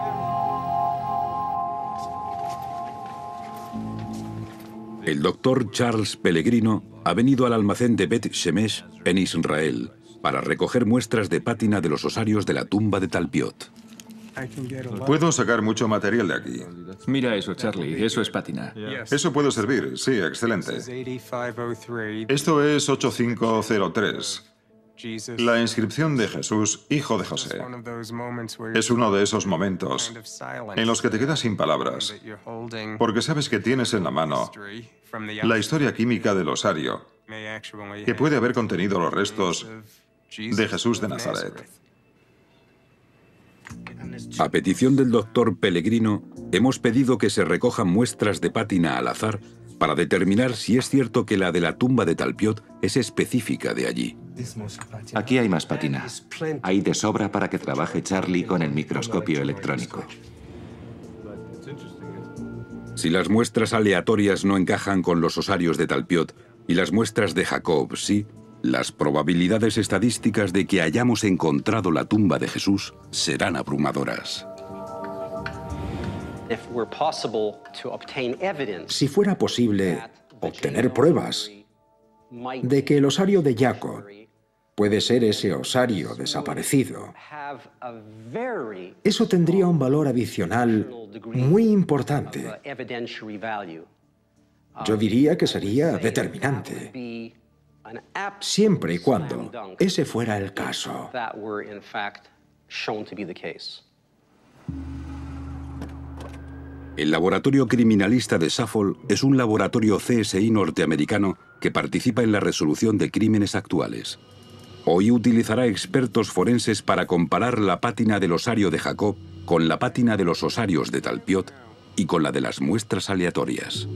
El doctor Charles Pellegrino ha venido al almacén de Bet Shemesh en Israel para recoger muestras de pátina de los osarios de la tumba de Talpiot. Puedo sacar mucho material de aquí. Mira eso, Charlie, eso es pátina. Eso puede servir, sí, excelente. Esto es 8503. La inscripción de Jesús, hijo de José. Es uno de esos momentos en los que te quedas sin palabras, porque sabes que tienes en la mano la historia química del osario, que puede haber contenido los restos de Jesús de Nazaret. A petición del doctor Pellegrino, hemos pedido que se recojan muestras de pátina al azar para determinar si es cierto que la de la tumba de Talpiot es específica de allí. Aquí hay más pátina. Hay de sobra para que trabaje Charlie con el microscopio electrónico. Si las muestras aleatorias no encajan con los osarios de Talpiot y las muestras de Jacob sí, las probabilidades estadísticas de que hayamos encontrado la tumba de Jesús serán abrumadoras. Si fuera posible obtener pruebas de que el osario de Jacob puede ser ese osario desaparecido, eso tendría un valor adicional muy importante. Yo diría que sería determinante, siempre y cuando ese fuera el caso. El laboratorio criminalista de Suffolk es un laboratorio CSI norteamericano que participa en la resolución de crímenes actuales. Hoy utilizará expertos forenses para comparar la pátina del osario de Jacob con la pátina de los osarios de Talpiot y con la de las muestras aleatorias.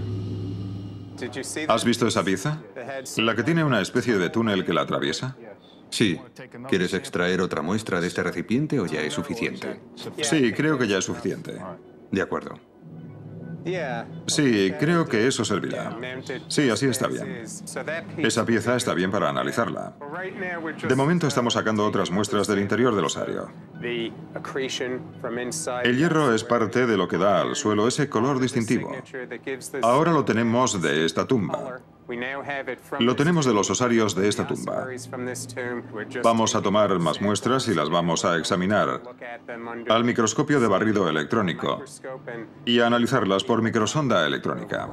¿Has visto esa pieza? ¿La que tiene una especie de túnel que la atraviesa? Sí. ¿Quieres extraer otra muestra de este recipiente o ya es suficiente? Sí, creo que ya es suficiente. De acuerdo. Sí, creo que eso servirá. Sí, así está bien. Esa pieza está bien para analizarla. De momento estamos sacando otras muestras del interior del osario. El hierro es parte de lo que da al suelo ese color distintivo. Ahora lo tenemos de esta tumba. Lo tenemos de los osarios de esta tumba. Vamos a tomar más muestras y las vamos a examinar al microscopio de barrido electrónico y a analizarlas por microsonda electrónica.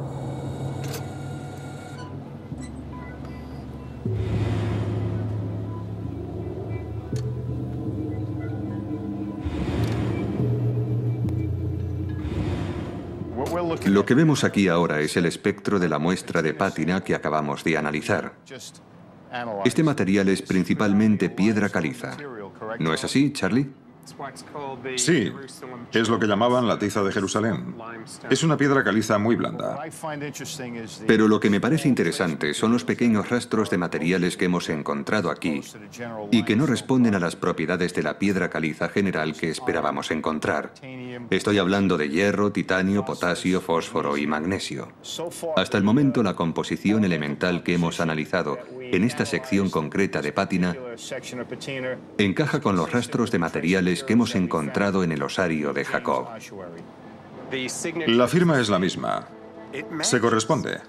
Lo que vemos aquí ahora es el espectro de la muestra de pátina que acabamos de analizar. Este material es principalmente piedra caliza. ¿No es así, Charlie? Sí, es lo que llamaban la tiza de Jerusalén. Es una piedra caliza muy blanda. Pero lo que me parece interesante son los pequeños rastros de materiales que hemos encontrado aquí y que no responden a las propiedades de la piedra caliza general que esperábamos encontrar. Estoy hablando de hierro, titanio, potasio, fósforo y magnesio. Hasta el momento, la composición elemental que hemos analizado en esta sección concreta de pátina encaja con los rastros de materiales que hemos encontrado en el osario de Jacob. La firma es la misma. Se corresponde.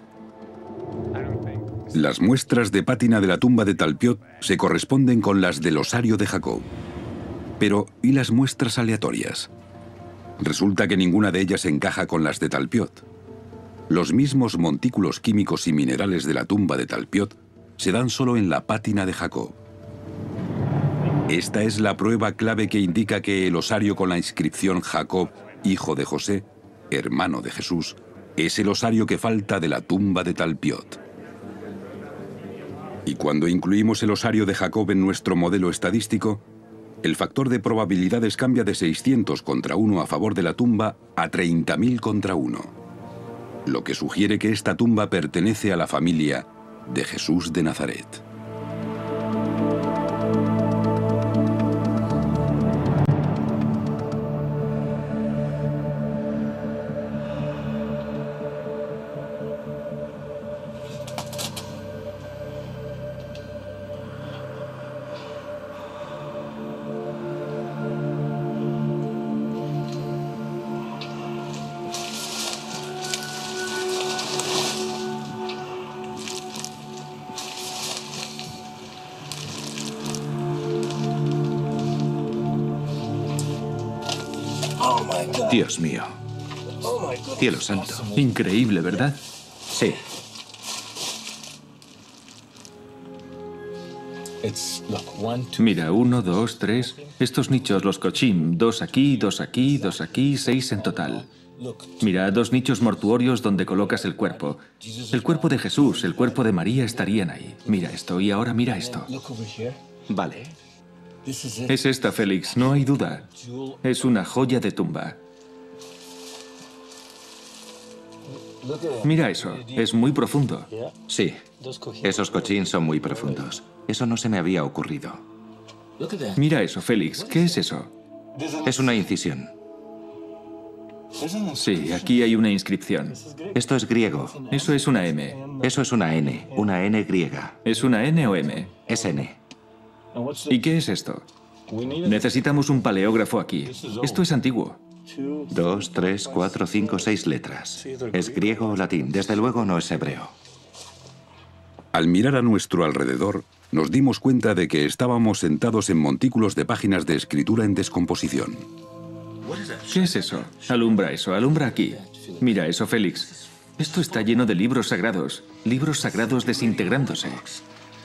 Las muestras de pátina de la tumba de Talpiot se corresponden con las del osario de Jacob. Pero, ¿y las muestras aleatorias? Resulta que ninguna de ellas encaja con las de Talpiot. Los mismos montículos químicos y minerales de la tumba de Talpiot se dan solo en la pátina de Jacob. Esta es la prueba clave que indica que el osario con la inscripción Jacob, hijo de José, hermano de Jesús, es el osario que falta de la tumba de Talpiot. Y cuando incluimos el osario de Jacob en nuestro modelo estadístico, el factor de probabilidades cambia de 600 contra 1 a favor de la tumba a 30.000 contra 1, lo que sugiere que esta tumba pertenece a la familia de Jesús de Nazaret. Dios mío. Cielo santo. Increíble, ¿verdad? Sí. Mira, 1, 2, 3. Estos nichos, los cochim, 2 aquí, 2 aquí, 2 aquí, 6 en total. Mira, 2 nichos mortuorios donde colocas el cuerpo. El cuerpo de Jesús, el cuerpo de María estarían ahí. Mira esto, y ahora mira esto. Vale. Es esta, Félix, no hay duda. Es una joya de tumba. Mira eso, es muy profundo. Sí, esos cochins son muy profundos. Eso no se me había ocurrido. Mira eso, Félix, ¿qué es eso? Es una incisión. Sí, aquí hay una inscripción. Esto es griego. Eso es una M. Eso es una N griega. ¿Es una N o M? Es N. ¿Y qué es esto? Necesitamos un paleógrafo aquí. Esto es antiguo. 2, 3, 4, 5, 6 letras. ¿Es griego o latín? Desde luego no es hebreo. Al mirar a nuestro alrededor, nos dimos cuenta de que estábamos sentados en montículos de páginas de escritura en descomposición. ¿Qué es eso? Alumbra eso, alumbra aquí. Mira eso, Félix. Esto está lleno de libros sagrados desintegrándose.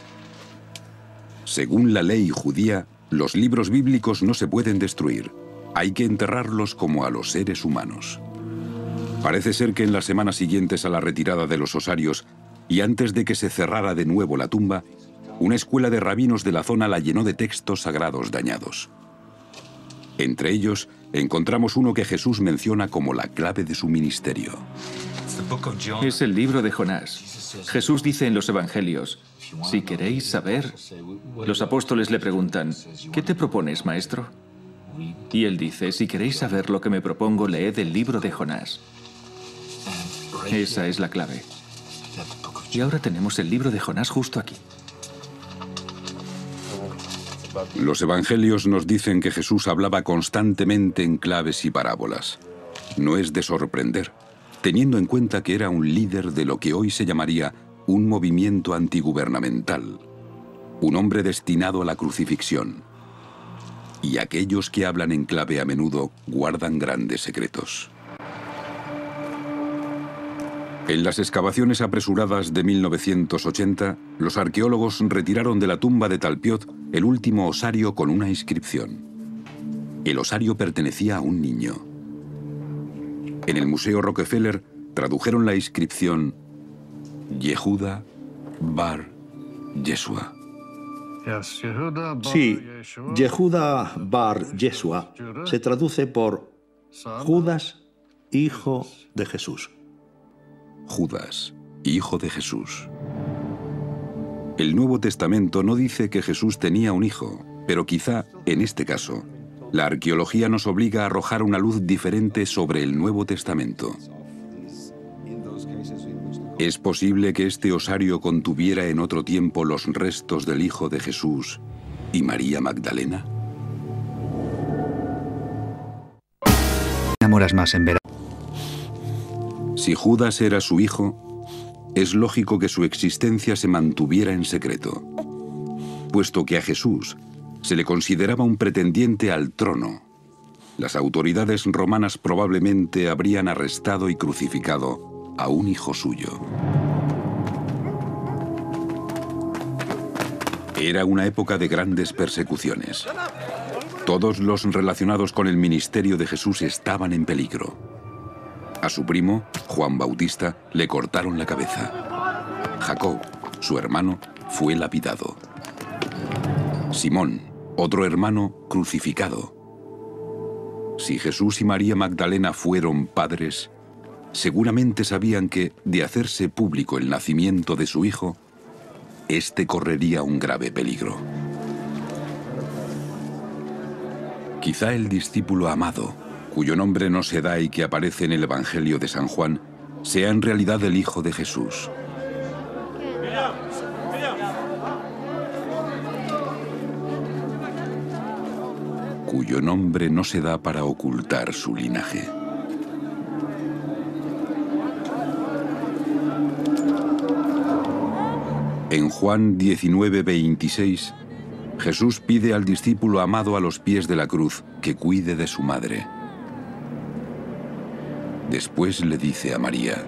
Según la ley judía, los libros bíblicos no se pueden destruir. Hay que enterrarlos como a los seres humanos. Parece ser que en las semanas siguientes a la retirada de los osarios y antes de que se cerrara de nuevo la tumba, una escuela de rabinos de la zona la llenó de textos sagrados dañados. Entre ellos, encontramos uno que Jesús menciona como la clave de su ministerio. Es el libro de Jonás. Jesús dice en los Evangelios, si queréis saber, los apóstoles le preguntan, ¿qué te propones, maestro? Y él dice, si queréis saber lo que me propongo, leed el libro de Jonás. Esa es la clave. Y ahora tenemos el libro de Jonás justo aquí. Los evangelios nos dicen que Jesús hablaba constantemente en claves y parábolas. No es de sorprender, teniendo en cuenta que era un líder de lo que hoy se llamaría un movimiento antigubernamental, un hombre destinado a la crucifixión. Y aquellos que hablan en clave a menudo guardan grandes secretos. En las excavaciones apresuradas de 1980, los arqueólogos retiraron de la tumba de Talpiot el último osario con una inscripción. El osario pertenecía a un niño. En el Museo Rockefeller tradujeron la inscripción Yehuda Bar Yeshua. Sí, Yehuda Bar Yeshua se traduce por Judas, hijo de Jesús. Judas, hijo de Jesús. El Nuevo Testamento no dice que Jesús tenía un hijo, pero quizá, en este caso, la arqueología nos obliga a arrojar una luz diferente sobre el Nuevo Testamento. ¿Es posible que este osario contuviera en otro tiempo los restos del hijo de Jesús y María Magdalena? Enamoras más en verano. Si Judas era su hijo, es lógico que su existencia se mantuviera en secreto, puesto que a Jesús se le consideraba un pretendiente al trono. Las autoridades romanas probablemente habrían arrestado y crucificado a un hijo suyo. Era una época de grandes persecuciones. Todos los relacionados con el ministerio de Jesús estaban en peligro. A su primo, Juan Bautista, le cortaron la cabeza. Jacob, su hermano, fue lapidado. Simón, otro hermano, crucificado. Si Jesús y María Magdalena fueron padres, seguramente sabían que, de hacerse público el nacimiento de su hijo, éste correría un grave peligro. Quizá el discípulo amado, cuyo nombre no se da y que aparece en el Evangelio de San Juan, sea en realidad el Hijo de Jesús. Cuyo nombre no se da para ocultar su linaje. En Juan 19:26, Jesús pide al discípulo amado a los pies de la cruz que cuide de su madre. Después le dice a María,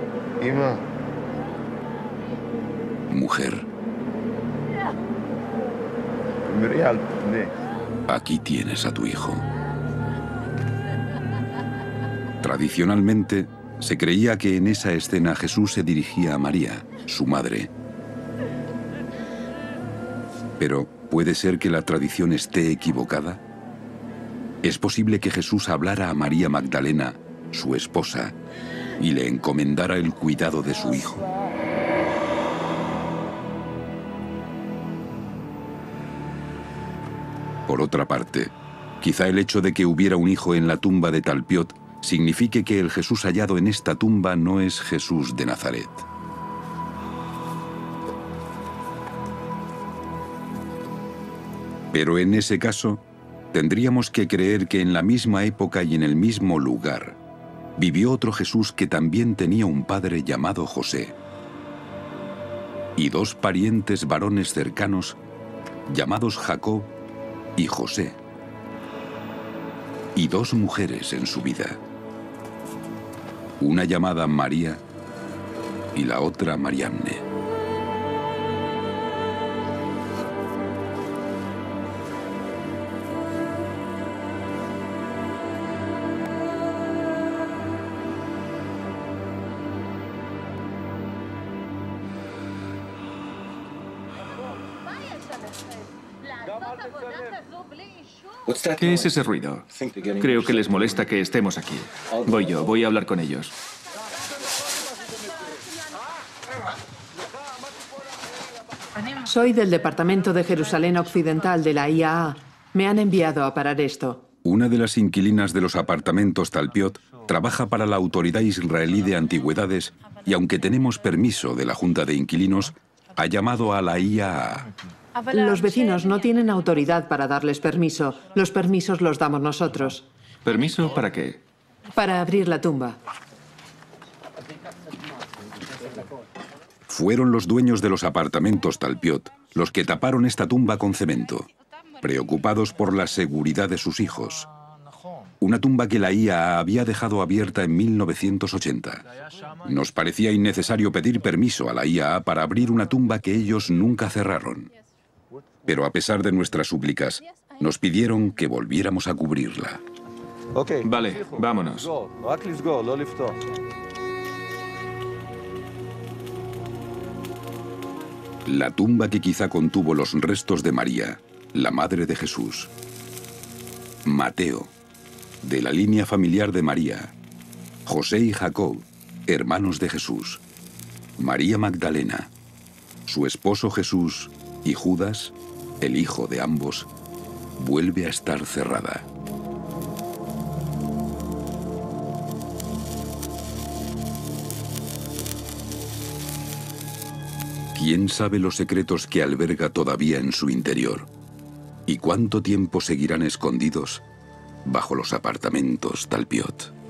mujer, aquí tienes a tu hijo. Tradicionalmente, se creía que en esa escena Jesús se dirigía a María, su madre. Pero, ¿puede ser que la tradición esté equivocada? ¿Es posible que Jesús hablara a María Magdalena, su esposa, y le encomendara el cuidado de su hijo? Por otra parte, quizá el hecho de que hubiera un hijo en la tumba de Talpiot signifique que el Jesús hallado en esta tumba no es Jesús de Nazaret. Pero en ese caso, tendríamos que creer que en la misma época y en el mismo lugar vivió otro Jesús que también tenía un padre llamado José y dos parientes varones cercanos llamados Jacob y José, y dos mujeres en su vida, una llamada María y la otra Mariamne. ¿Qué es ese ruido? Creo que les molesta que estemos aquí. Voy a hablar con ellos. Soy del Departamento de Jerusalén Occidental de la IAA. Me han enviado a parar esto. Una de las inquilinas de los apartamentos Talpiot trabaja para la Autoridad Israelí de Antigüedades y, aunque tenemos permiso de la Junta de Inquilinos, ha llamado a la IAA. Los vecinos no tienen autoridad para darles permiso. Los permisos los damos nosotros. ¿Permiso para qué? Para abrir la tumba. Fueron los dueños de los apartamentos Talpiot los que taparon esta tumba con cemento, preocupados por la seguridad de sus hijos. Una tumba que la IAA había dejado abierta en 1980. Nos parecía innecesario pedir permiso a la IAA para abrir una tumba que ellos nunca cerraron. Pero a pesar de nuestras súplicas, nos pidieron que volviéramos a cubrirla. Vale, vámonos. La tumba que quizá contuvo los restos de María, la madre de Jesús. Mateo, de la línea familiar de María. José y Jacob, hermanos de Jesús. María Magdalena, su esposo Jesús y Judas, el hijo de ambos, vuelve a estar cerrada. ¿Quién sabe los secretos que alberga todavía en su interior? ¿Y cuánto tiempo seguirán escondidos bajo los apartamentos Talpiot?